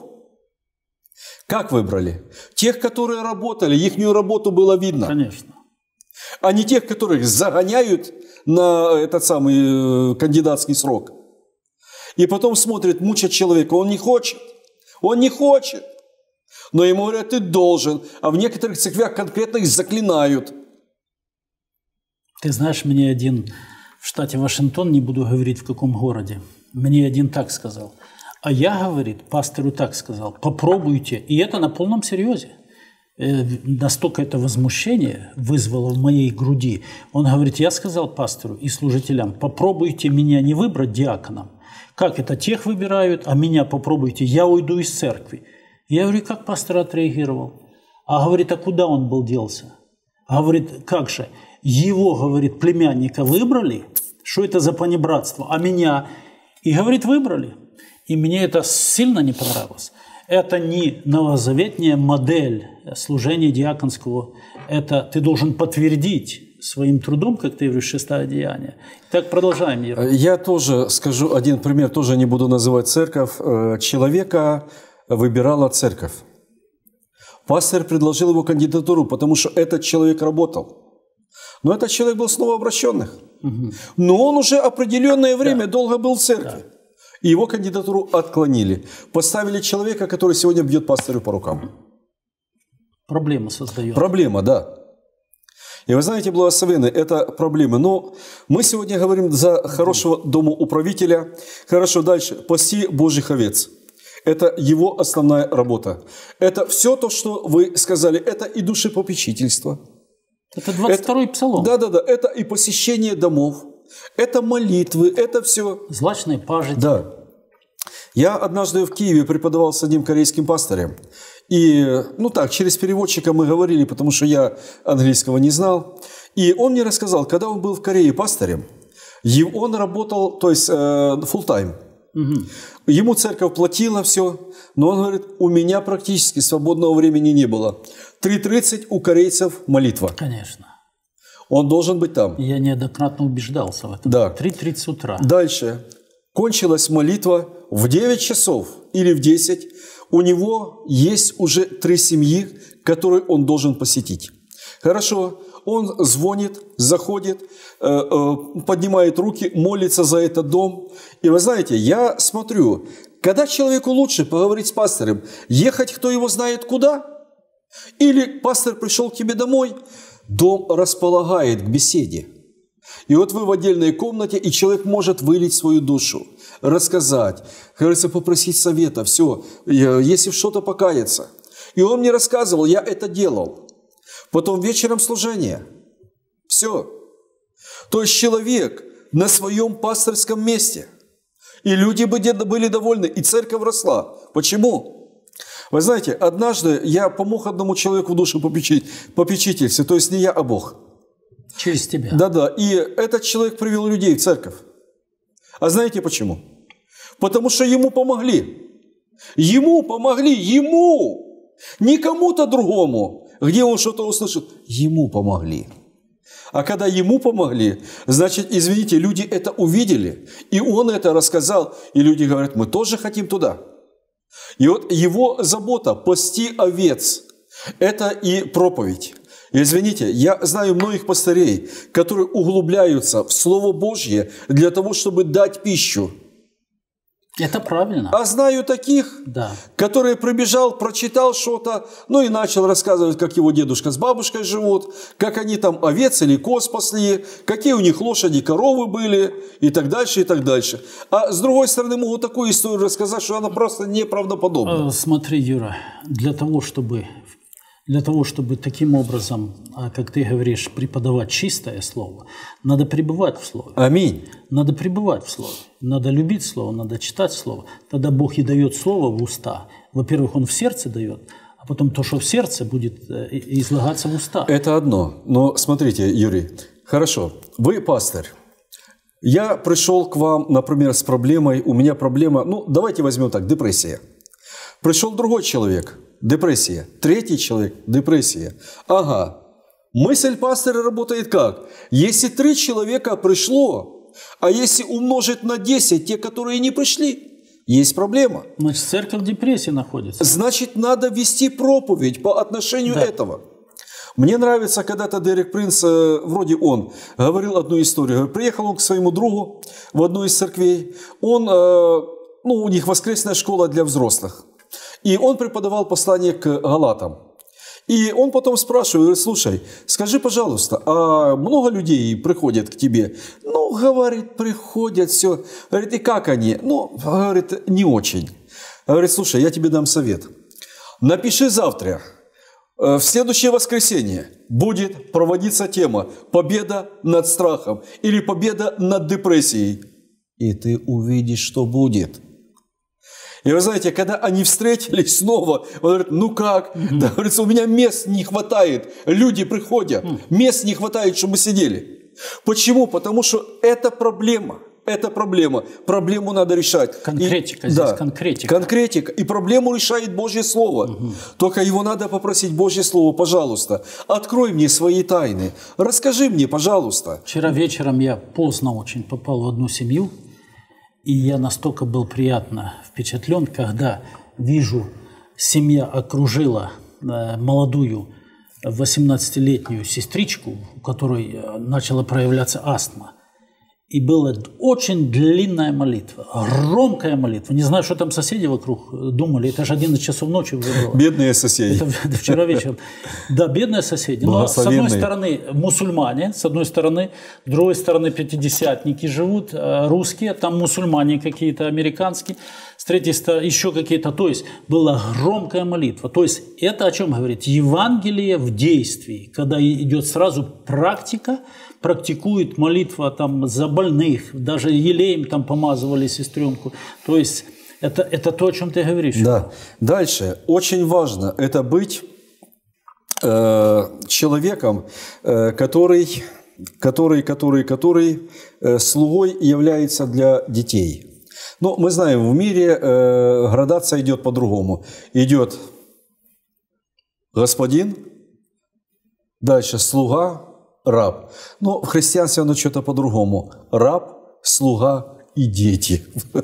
как выбрали? Тех, которые работали, ихнюю работу было видно. Конечно. А не тех, которых загоняют на этот самый э, кандидатский срок. И потом смотрят, мучат человека, он не хочет, он не хочет. Но ему говорят, ты должен. А в некоторых церквях конкретно их заклинают. Ты знаешь, мне один... В штате Вашингтон, не буду говорить, в каком городе, мне один так сказал. А я, говорит, пастору так сказал, попробуйте. И это на полном серьезе. Э, настолько это возмущение вызвало в моей груди. Он говорит, я сказал пастору и служителям, попробуйте меня не выбрать диаконом. Как это, тех выбирают, а меня попробуйте, я уйду из церкви. Я говорю, как пастор отреагировал? А говорит, а куда он был делся? А говорит, как же? Его, говорит, племянника выбрали, что это за понебратство, а меня, и, говорит, выбрали. И мне это сильно не понравилось. Это не новозаветная модель служения диаконского, это ты должен подтвердить своим трудом, как ты говоришь, шестое деяние. Так, продолжаем, Ера. Я тоже скажу один пример, тоже не буду называть церковь. Человека выбирала церковь. Пастор предложил его кандидатуру, потому что этот человек работал. Но этот человек был с новообращенных. Угу. Но он уже определенное время да. долго был в церкви. Да. И его кандидатуру отклонили. Поставили человека, который сегодня бьет пастырю по рукам. Проблема создает. Проблема, да. И вы знаете, благословенные, это проблемы. Но мы сегодня говорим за хорошего домоуправителя. Хорошо, дальше. Паси Божьих овец. Это его основная работа. Это все то, что вы сказали, это и душепопечительство. Это двадцать второй псалом. Да-да-да, это и посещение домов, это молитвы, это все. Злачные пажити. Да. Я однажды в Киеве преподавал с одним корейским пастырем. И, ну так, через переводчика мы говорили, потому что я английского не знал. И он мне рассказал, когда он был в Корее пастырем, он работал, то есть, full-time. Угу. Ему церковь платила все, но он говорит, у меня практически свободного времени не было. три тридцать у корейцев молитва. Конечно. Он должен быть там. Я неоднократно убеждался в этом. Да. три тридцать утра. Дальше. Кончилась молитва в девять часов или в десять. У него есть уже три семьи, которые он должен посетить. Хорошо. Он звонит, заходит, поднимает руки, молится за этот дом. И вы знаете, я смотрю, когда человеку лучше поговорить с пастором, ехать кто его знает куда? Или пастор пришел к тебе домой, дом располагает к беседе. И вот вы в отдельной комнате, и человек может вылить свою душу, рассказать, кажется, попросить совета, все, если в что-то покаяться. И он мне рассказывал, я это делал. Потом вечером служение. Все. То есть человек на своем пасторском месте. И люди были довольны, и церковь росла. Почему? Вы знаете, однажды я помог одному человеку в душепопечительстве, то есть не я, а Бог. Через тебя. Да-да. И этот человек привел людей в церковь. А знаете почему? Потому что ему помогли. Ему помогли. Ему. Не кому-то другому. Где он что-то услышит? Ему помогли. А когда ему помогли, значит, извините, люди это увидели, и он это рассказал, и люди говорят, мы тоже хотим туда. И вот его забота пасти овец – это и проповедь. И извините, я знаю многих пастырей, которые углубляются в Слово Божье для того, чтобы дать пищу. Это правильно. А знаю таких, да. которые пробежал, прочитал что-то, ну и начал рассказывать, как его дедушка с бабушкой живут, как они там овец или коз пасли, какие у них лошади, коровы были и так дальше, и так дальше. А с другой стороны, могут такую историю рассказать, что она просто неправдоподобна. Смотри, Юра, для того, чтобы... Для того, чтобы таким образом, как ты говоришь, преподавать чистое слово, надо пребывать в слове. Аминь. Надо пребывать в слове. Надо любить слово, надо читать слово. Тогда Бог и дает слово в уста. Во-первых, Он в сердце дает, а потом то, что в сердце, будет излагаться в уста. Это одно. Но смотрите, Юрий, хорошо, вы пастырь. Я пришел к вам, например, с проблемой, у меня проблема, ну, давайте возьмем так, депрессия. Пришел другой человек. Депрессия. Третий человек – депрессия. Ага. Мысль пастора работает как? Если три человека пришло, а если умножить на десять те, которые не пришли, есть проблема. Значит, церковь в депрессии находится. Значит, надо вести проповедь по отношению да. этого. Мне нравится, когда-то Дерек Принц, вроде он, говорил одну историю. Приехал он к своему другу в одну из церквей. Он, ну, у них воскресная школа для взрослых. И он преподавал послание к Галатам. И он потом спрашивает, говорит, слушай, скажи, пожалуйста, а много людей приходят к тебе? Ну, говорит, приходят, все. Говорит, и как они? Ну, говорит, не очень. Говорит, слушай, я тебе дам совет. Напиши завтра, в следующее воскресенье будет проводиться тема «Победа над страхом» или «Победа над депрессией». И ты увидишь, что будет. И вы знаете, когда они встретились снова, он говорит, ну как? Mm-hmm. Да, говорится, у меня мест не хватает. Люди приходят, mm. мест не хватает, чтобы мы сидели. Почему? Потому что это проблема. Это проблема. Проблему надо решать. Конкретика и, здесь, да, конкретика. Конкретика. И проблему решает Божье Слово. Угу. Только его надо попросить Божье Слово, пожалуйста, открой мне свои тайны. Расскажи мне, пожалуйста. Вчера вечером я поздно очень попал в одну семью. И я настолько был приятно впечатлен, когда вижу, семья окружила молодую восемнадцатилетнюю сестричку, у которой начала проявляться астма. И была очень длинная молитва, громкая молитва. Не знаю, что там соседи вокруг думали. Это же одиннадцать часов ночи уже было. Бедные соседи. Это, это вчера вечером. Да, бедные соседи. Но с одной стороны мусульмане, с одной стороны, с другой стороны пятидесятники живут, русские, там мусульмане какие-то, американские, с третьей стороны еще какие-то. То есть была громкая молитва. То есть это о чем говорит? Евангелие в действии, когда идет сразу практика, практикует молитва там за больных, даже елеем там помазывали сестренку. То есть это, это то, о чем ты говоришь. Да. Дальше. Очень важно это быть э, человеком, э, который, который, который, который э, слугой является для детей. Но мы знаем, в мире э, градация идет по-другому. Идет господин, дальше слуга, раб. Но в христианстве оно что-то по-другому. Раб, слуга и дети.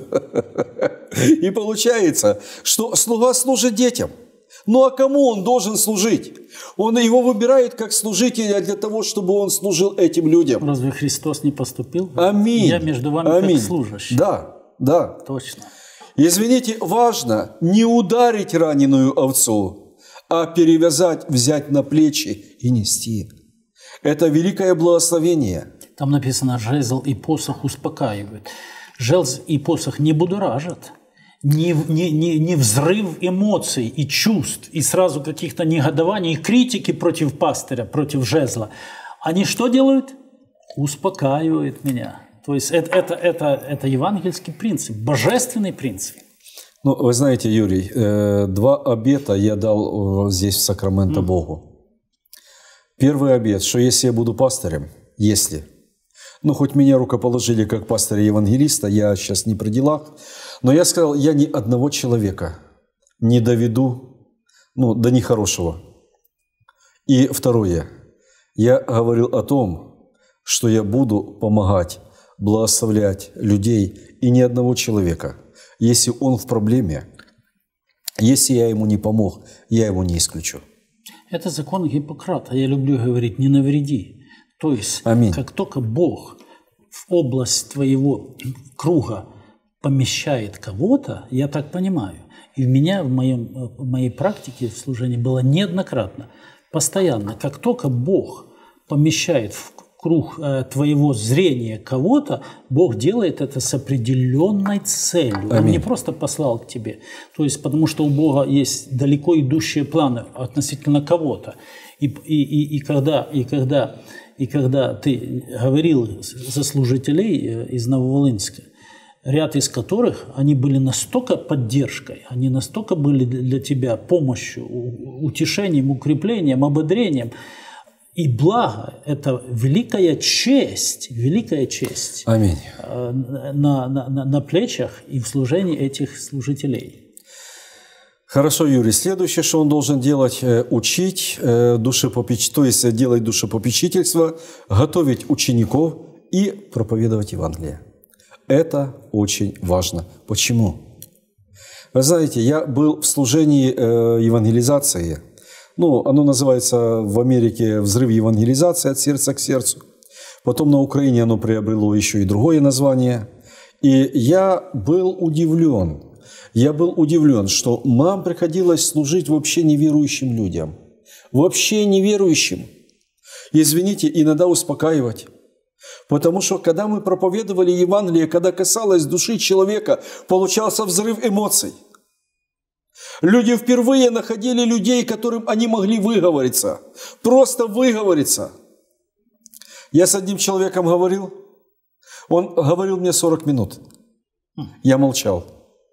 И получается, что слуга служит детям. Ну а кому он должен служить? Он его выбирает как служителя для того, чтобы он служил этим людям. Разве Христос не поступил? Аминь. Я между вами Аминь. как служащий. Да, да. Точно. Извините, важно не ударить раненую овцу, а перевязать, взять на плечи и нести. Это великое благословение. Там написано, жезл и посох успокаивают. Жезл и посох не будоражат. Не, не, не, не взрыв эмоций и чувств, и сразу каких-то негодований, и критики против пастыря, против жезла. Они что делают? Успокаивают меня. То есть это, это, это, это евангельский принцип, божественный принцип. Ну, вы знаете, Юрий, два обета я дал здесь в Сакраменто mm. Богу. Первый обет, что если я буду пастырем, если, ну, хоть меня рукоположили как пастыря-евангелиста, я сейчас не при делах, но я сказал, я ни одного человека не доведу, ну, до нехорошего. И второе, я говорил о том, что я буду помогать, благословлять людей и ни одного человека, если он в проблеме, если я ему не помог, я его не исключу. Это закон Гиппократа. Я люблю говорить «не навреди». То есть, Аминь. Как только Бог в область твоего круга помещает кого-то, я так понимаю, и у меня в, моем, в моей практике в служении было неоднократно, постоянно, как только Бог помещает в круг э, твоего зрения кого-то, Бог делает это с определенной целью. Аминь. Он не просто послал к тебе. То есть, потому что у Бога есть далеко идущие планы относительно кого-то. И, и, и, и, когда, и, когда, и когда ты говорил за служителей из Нововолынска, ряд из которых, они были настолько поддержкой, они настолько были для тебя помощью, утешением, укреплением, ободрением, и благо – это великая честь, великая честь Аминь. На, на, на, на плечах и в служении этих служителей. Хорошо, Юрий. Следующее, что он должен делать – учить душепопечительство, то есть делать душепопечительство, готовить учеников и проповедовать Евангелие. Это очень важно. Почему? Вы знаете, я был в служении евангелизации. Ну, оно называется в Америке «Взрыв евангелизации от сердца к сердцу». Потом на Украине оно приобрело еще и другое название. И я был удивлен. Я был удивлен, что нам приходилось служить вообще неверующим людям. Вообще неверующим. Извините, иногда успокаивать. Потому что, когда мы проповедовали Евангелие, когда касалось души человека, получался взрыв эмоций. Люди впервые находили людей, которым они могли выговориться. Просто выговориться. Я с одним человеком говорил. Он говорил мне сорок минут. Я молчал.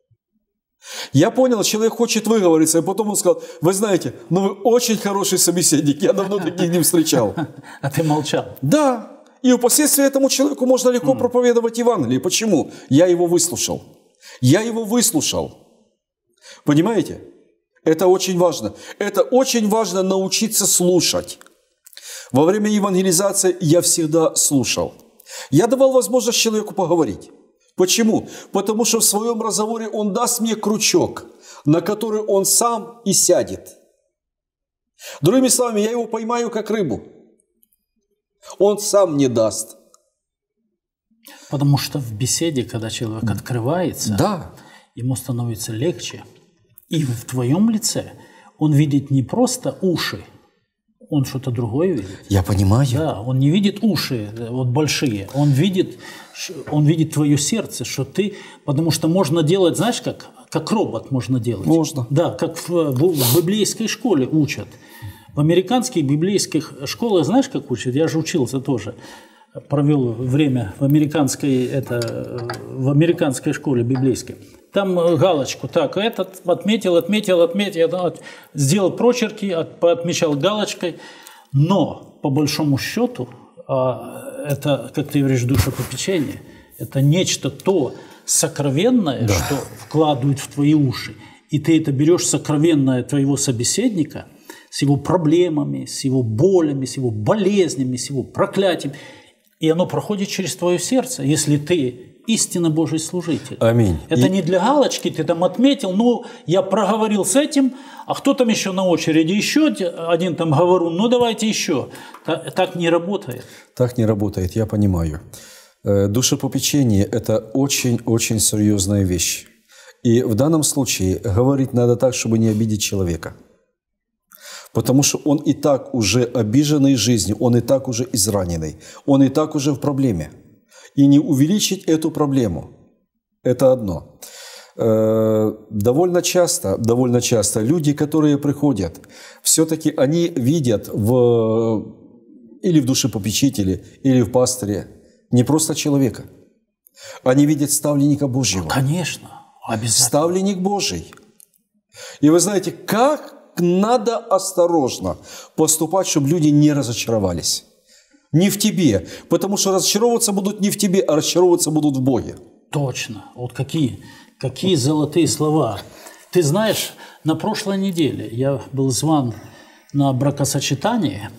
Я понял, человек хочет выговориться. И потом он сказал, вы знаете, ну вы очень хороший собеседник. Я давно таких не встречал. А ты молчал? Да. И впоследствии этому человеку можно легко mm. проповедовать Евангелие. Почему? Я его выслушал. Я его выслушал. Понимаете? Это очень важно. Это очень важно научиться слушать. Во время евангелизации я всегда слушал. Я давал возможность человеку поговорить. Почему? Потому что в своем разговоре он даст мне крючок, на который он сам и сядет. Другими словами, я его поймаю как рыбу. Он сам не даст. Потому что в беседе, когда человек открывается, Да. ему становится легче. И в твоем лице он видит не просто уши, он что-то другое видит. Я понимаю. Да, он не видит уши вот большие, он видит, он видит твое сердце, что ты, потому что можно делать, знаешь, как, как робот можно делать. Можно. Да, как в, в, в библейской школе учат. В американских библейских школах, знаешь, как учат? Я же учился тоже. Провел время в американской, это, в американской школе библейской. Там галочку, так, этот отметил, отметил, отметил, сделал прочерки, отмечал галочкой. Но, по большому счету, это, как ты говоришь, душепопечение, это нечто то сокровенное, да. что вкладывают в твои уши. И ты это берешь сокровенное твоего собеседника с его проблемами, с его болями, с его болезнями, с его проклятием. И оно проходит через твое сердце, если ты истинно Божий служитель. Аминь. Это и... не для галочки, ты там отметил, ну, я проговорил с этим, а кто там еще на очереди, еще один там говорун, ну, давайте еще. Так, так не работает. Так не работает, я понимаю. Душепопечение – это очень-очень серьезная вещь. И в данном случае говорить надо так, чтобы не обидеть человека. Потому что он и так уже обиженный жизнью, он и так уже израненный, он и так уже в проблеме. И не увеличить эту проблему – это одно. Довольно часто, довольно часто люди, которые приходят, все-таки они видят в, или в душепопечителе, или в пасторе не просто человека. Они видят ставленника Божьего. Конечно, обязательно. Ставленник Божий. И вы знаете, как надо осторожно поступать, чтобы люди не разочаровались. Не в тебе. Потому что разочаровываться будут не в тебе, а разочаровываться будут в Боге. Точно. Вот какие, какие золотые слова. Ты знаешь, на прошлой неделе я был зван на бракосочетание.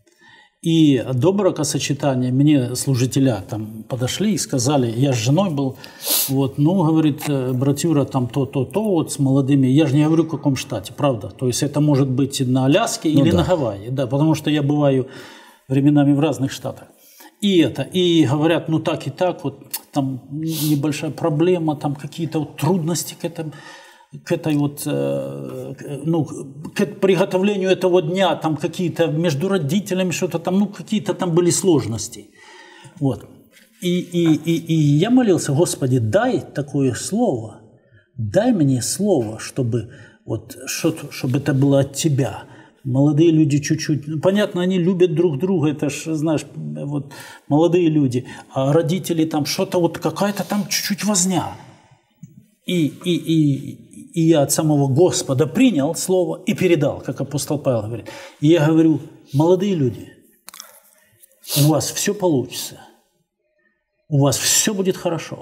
И до бракосочетания мне служителя там подошли и сказали, я с женой был, вот, ну, говорит, братюра, там то-то-то, вот с молодыми. Я же не говорю, в каком штате, правда. То есть это может быть на Аляске ну или да. на Гавайи, да, потому что я бываю временами в разных штатах. И это, и говорят, ну так и так, вот там небольшая проблема, там какие-то вот трудности к этому. К этой вот, ну, к приготовлению этого дня, там какие-то между родителями что-то там, ну, какие-то там были сложности. Вот. И, и, и, и я молился, Господи, дай такое слово, дай мне слово, чтобы, вот, чтобы это было от Тебя. Молодые люди чуть-чуть, понятно, они любят друг друга, это ж, знаешь, вот, молодые люди, а родители там что-то, вот какая-то там чуть-чуть возня. И, и, и, и я от самого Господа принял слово и передал, как апостол Павел говорит. И я говорю, молодые люди, у вас все получится, у вас все будет хорошо,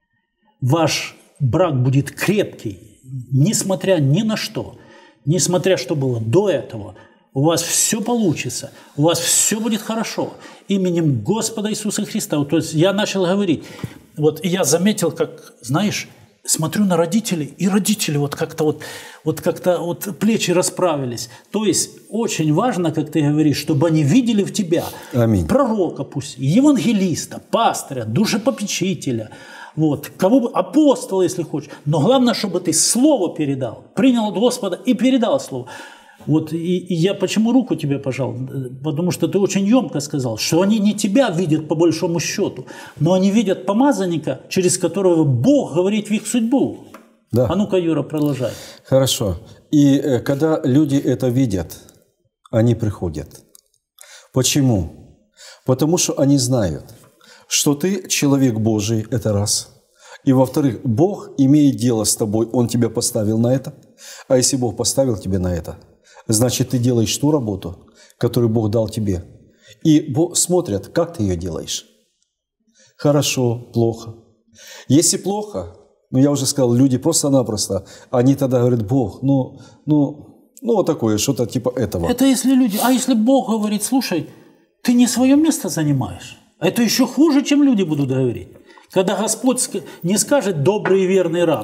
ваш брак будет крепкий, несмотря ни на что, несмотря что было до этого, у вас все получится, у вас все будет хорошо именем Господа Иисуса Христа. Вот, то есть я начал говорить, вот и я заметил, как, знаешь, смотрю на родителей, и родители вот как-то вот, вот как-то вот плечи расправились. То есть очень важно, как ты говоришь, чтобы они видели в тебя Аминь. Пророка, пусть евангелиста, пастыря, душепопечителя, вот, кого бы, апостола, если хочешь. Но главное, чтобы ты слово передал, принял от Господа и передал слово. Вот, и, и я почему руку тебе пожал? Потому что ты очень емко сказал, что они не тебя видят по большому счету, но они видят помазанника, через которого Бог говорит в их судьбу. Да. А ну-ка, Юра, продолжай. Хорошо. И э, когда люди это видят, они приходят. Почему? Потому что они знают, что ты человек Божий, это раз. И во-вторых, Бог имеет дело с тобой, Он тебя поставил на это. А если Бог поставил тебя на это, значит, ты делаешь ту работу, которую Бог дал тебе. И Бог смотрят, как ты ее делаешь. Хорошо, плохо. Если плохо, ну, я уже сказал, люди просто-напросто, они тогда говорят, Бог, ну, ну, ну, вот такое, что-то типа этого. Это если люди, а если Бог говорит, слушай, ты не свое место занимаешь, это еще хуже, чем люди будут говорить. Когда Господь не скажет, добрый и верный раб,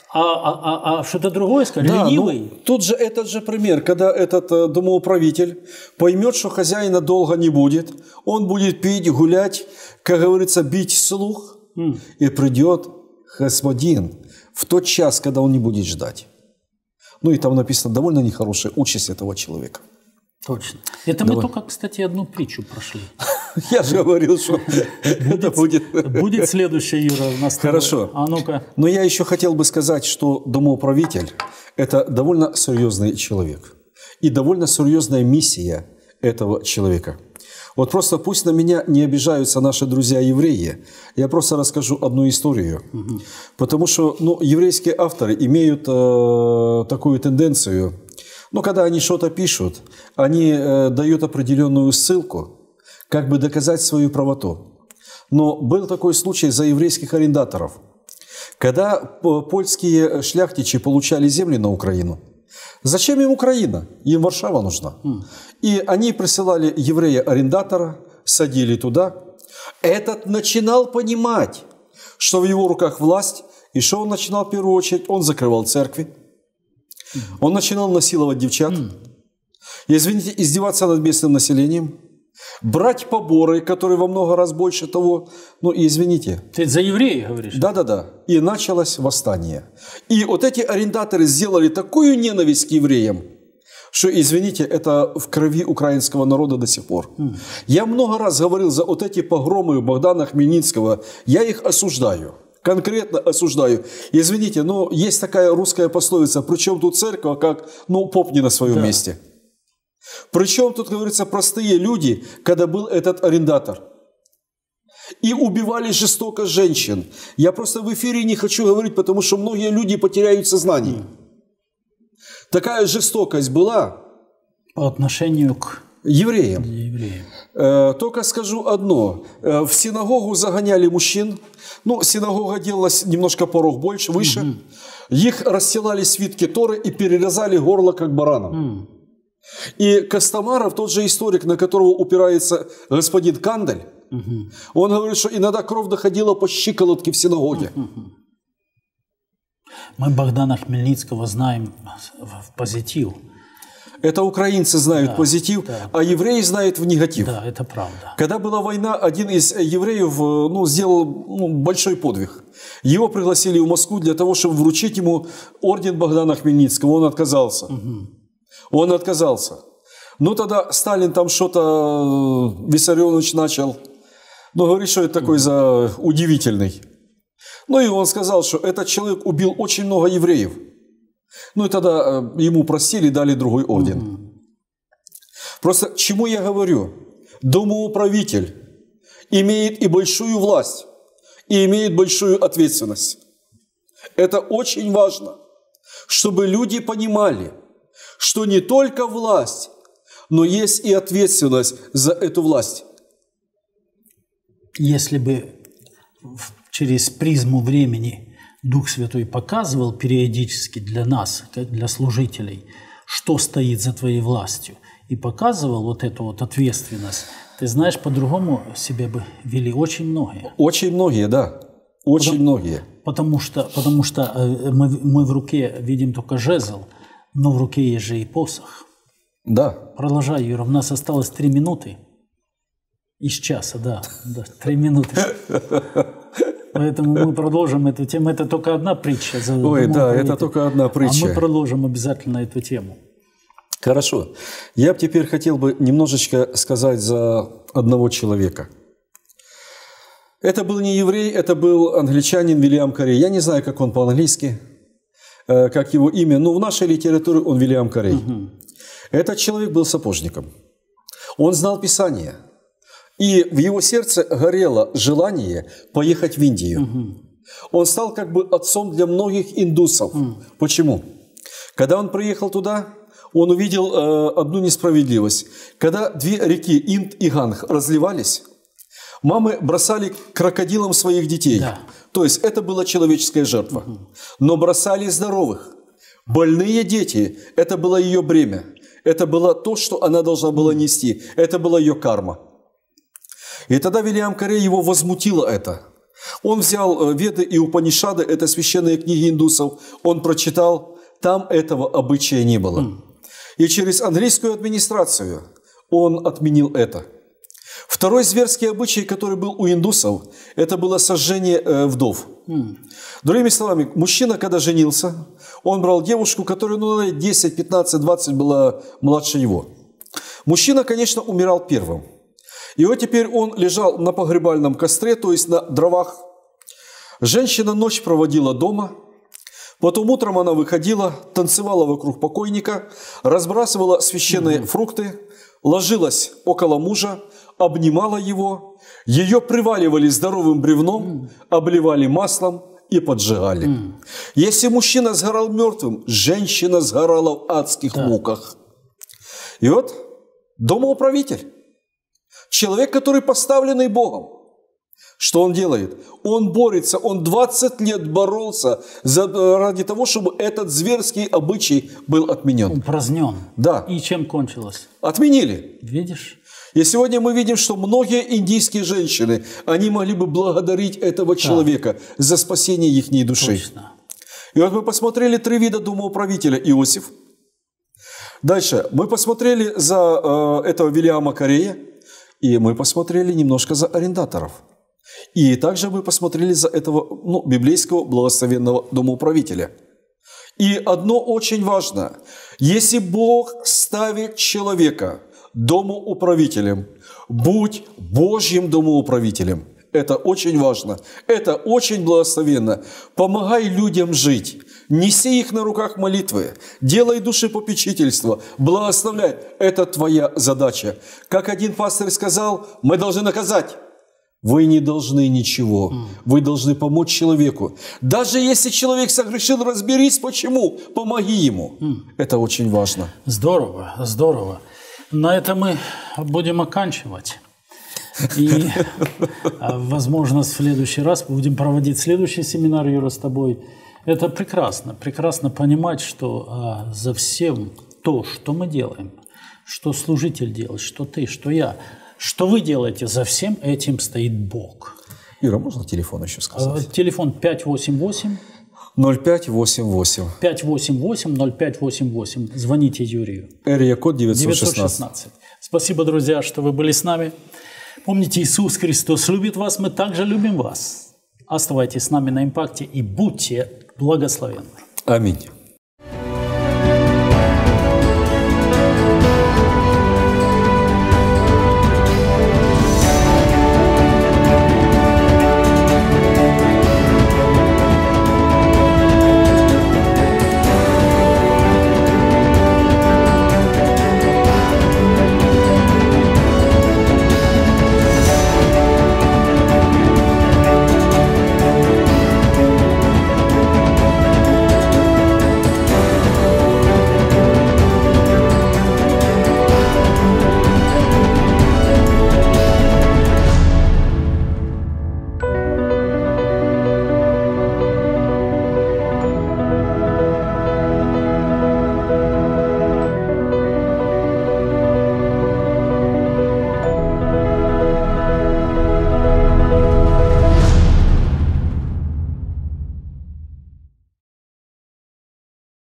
А, а, а, а что-то другое сказать? Да, Ленивый? Ну, тут же этот же пример, когда этот э, домоуправитель поймет, что хозяина долго не будет, он будет пить, гулять, как говорится, бить слух, mm. и придет господин в тот час, когда он не будет ждать. Ну и там написано довольно нехорошая участь этого человека. Точно. Это Давай. Мы только, кстати, одну притчу прошли. Я же говорил, что это будет... Будет следующая, Юра, у нас. Хорошо. А ну-ка. Но я еще хотел бы сказать, что домоуправитель – это довольно серьезный человек. И довольно серьезная миссия этого человека. Вот просто пусть на меня не обижаются наши друзья-евреи. Я просто расскажу одну историю. Угу. Потому что ну, еврейские авторы имеют э, такую тенденцию. Ну, когда они что-то пишут, они э, дают определенную ссылку, как бы доказать свою правоту. Но был такой случай за еврейских арендаторов. Когда польские шляхтичи получали земли на Украину, зачем им Украина? Им Варшава нужна. Mm. И они присылали еврея-арендатора, садили туда. Этот начинал понимать, что в его руках власть, и что он начинал в первую очередь? Он закрывал церкви, mm. он начинал насиловать девчат, mm. и, извините, издеваться над местным населением, брать поборы, которые во много раз больше того. Ну, и извините. Ты за евреев говоришь? Да-да-да. И началось восстание. И вот эти арендаторы сделали такую ненависть к евреям, что, извините, это в крови украинского народа до сих пор. Mm. Я много раз говорил за вот эти погромы Богдана Хмельницкого. Я их осуждаю. Конкретно осуждаю. Извините, но есть такая русская пословица: причем тут церковь, как, ну, поп не на своем да. месте. Причем тут, говорится, простые люди, когда был этот арендатор. И убивали жестоко женщин. Я просто в эфире не хочу говорить, потому что многие люди потеряют сознание. Такая жестокость была по отношению к евреям. евреям. Э, только скажу одно. Э, в синагогу загоняли мужчин. Ну, синагога делалась немножко порог больше, выше. Угу. Их расстилали свитки Торы и перерезали горло, как баранам. Угу. И Костомаров, тот же историк, на которого упирается господин Кандель, угу. он говорит, что иногда кровь доходила по щиколотке в синагоге. Угу. Мы Богдана Хмельницкого знаем в позитив. Это украинцы знают да, позитив, да. а евреи знают в негатив. Да, это правда. Когда была война, один из евреев ну, сделал ну, большой подвиг. Его пригласили в Москву для того, чтобы вручить ему орден Богдана Хмельницкого. Он отказался. Угу. Он отказался. Ну, тогда Сталин там что-то, Виссарионович начал, ну, говорит, что это такой за удивительный. Ну, и он сказал, что этот человек убил очень много евреев. Ну, и тогда ему простили, дали другой орден. Mm-hmm. Просто чему я говорю? Домоуправитель имеет и большую власть, и имеет большую ответственность. Это очень важно, чтобы люди понимали, что не только власть, но есть и ответственность за эту власть. Если бы через призму времени Дух Святой показывал периодически для нас, как для служителей, что стоит за твоей властью, и показывал вот эту вот ответственность, ты знаешь, по-другому себя бы вели очень многие. Очень многие, да. Очень потому, многие. Потому что, потому что мы, мы в руке видим только жезл, но в руке есть же и посох. Да. Продолжай, Юра, у нас осталось три минуты. Из часа, да. да три минуты. Поэтому мы продолжим эту тему. Это только одна притча. Ой, да, это только одна притча. А мы продолжим обязательно эту тему. Хорошо. Я бы теперь хотел бы немножечко сказать за одного человека. Это был не еврей, это был англичанин Вильям Карей. Я не знаю, как он по-английски, как его имя, но в нашей литературе он Вильям Карей. Угу. Этот человек был сапожником. Он знал Писание. И в его сердце горело желание поехать в Индию. Угу. Он стал как бы отцом для многих индусов. Угу. Почему? Когда он приехал туда, он увидел э, одну несправедливость. Когда две реки Инд и Ганг разливались, мамы бросали крокодилам своих детей. Да. То есть это была человеческая жертва. Угу. Но бросали здоровых. Больные дети – это было ее бремя. Это было то, что она должна была нести. Это была ее карма. И тогда Вильям Карей его возмутило это. Он взял Веды и Упанишады, это священные книги индусов, он прочитал, там этого обычая не было. Mm. И через английскую администрацию он отменил это. Второй зверский обычай, который был у индусов, это было сожжение э, вдов. Mm. Другими словами, мужчина, когда женился, он брал девушку, которая ну, десять, пятнадцать, двадцать была младше его. Мужчина, конечно, умирал первым. И вот теперь он лежал на погребальном костре, то есть на дровах. Женщина ночь проводила дома. Потом утром она выходила, танцевала вокруг покойника, разбрасывала священные mm-hmm. фрукты, ложилась около мужа, обнимала его, ее приваливали здоровым бревном, mm. обливали маслом и поджигали. Mm. Если мужчина сгорал мертвым, женщина сгорала в адских да. муках. И вот домоуправитель, человек, который поставленный Богом, что он делает? Он борется, он двадцать лет боролся за, ради того, чтобы этот зверский обычай был отменен. Упразднен. Да. И чем кончилось? Отменили. Видишь? И сегодня мы видим, что многие индийские женщины, они могли бы благодарить этого человека да. за спасение их души. Точно. И вот мы посмотрели три вида домоуправителя. Иосиф. Дальше мы посмотрели за э, этого Вилиама Корея. И мы посмотрели немножко за арендаторов. И также мы посмотрели за этого ну, библейского благословенного домоуправителя. И одно очень важно. Если Бог ставит человека домоуправителем, будь Божьим домоуправителем. Это очень важно. Это очень благословенно. Помогай людям жить. Неси их на руках молитвы. Делай душепопечительство. Благословляй. Это твоя задача. Как один пастор сказал, мы должны наказать. Вы не должны ничего. Вы должны помочь человеку. Даже если человек согрешил, разберись, почему. Помоги ему. Это очень важно. Здорово, здорово. На этом мы будем оканчивать. И, возможно, в следующий раз будем проводить следующий семинар, Юра, с тобой. Это прекрасно. Прекрасно понимать, что а, за всем то, что мы делаем, что служитель делает, что ты, что я, что вы делаете, за всем этим стоит Бог. Юра, можно телефон еще сказать? Телефон пять восемь восемь ноль пять восемь восемь. пять восемь восемь ноль пять восемь восемь. Звоните Юрию. Эрия код девятьсот шестнадцать. девятьсот шестнадцать. Спасибо, друзья, что вы были с нами. Помните, Иисус Христос любит вас, мы также любим вас. Оставайтесь с нами на Импакте и будьте благословенны. Аминь.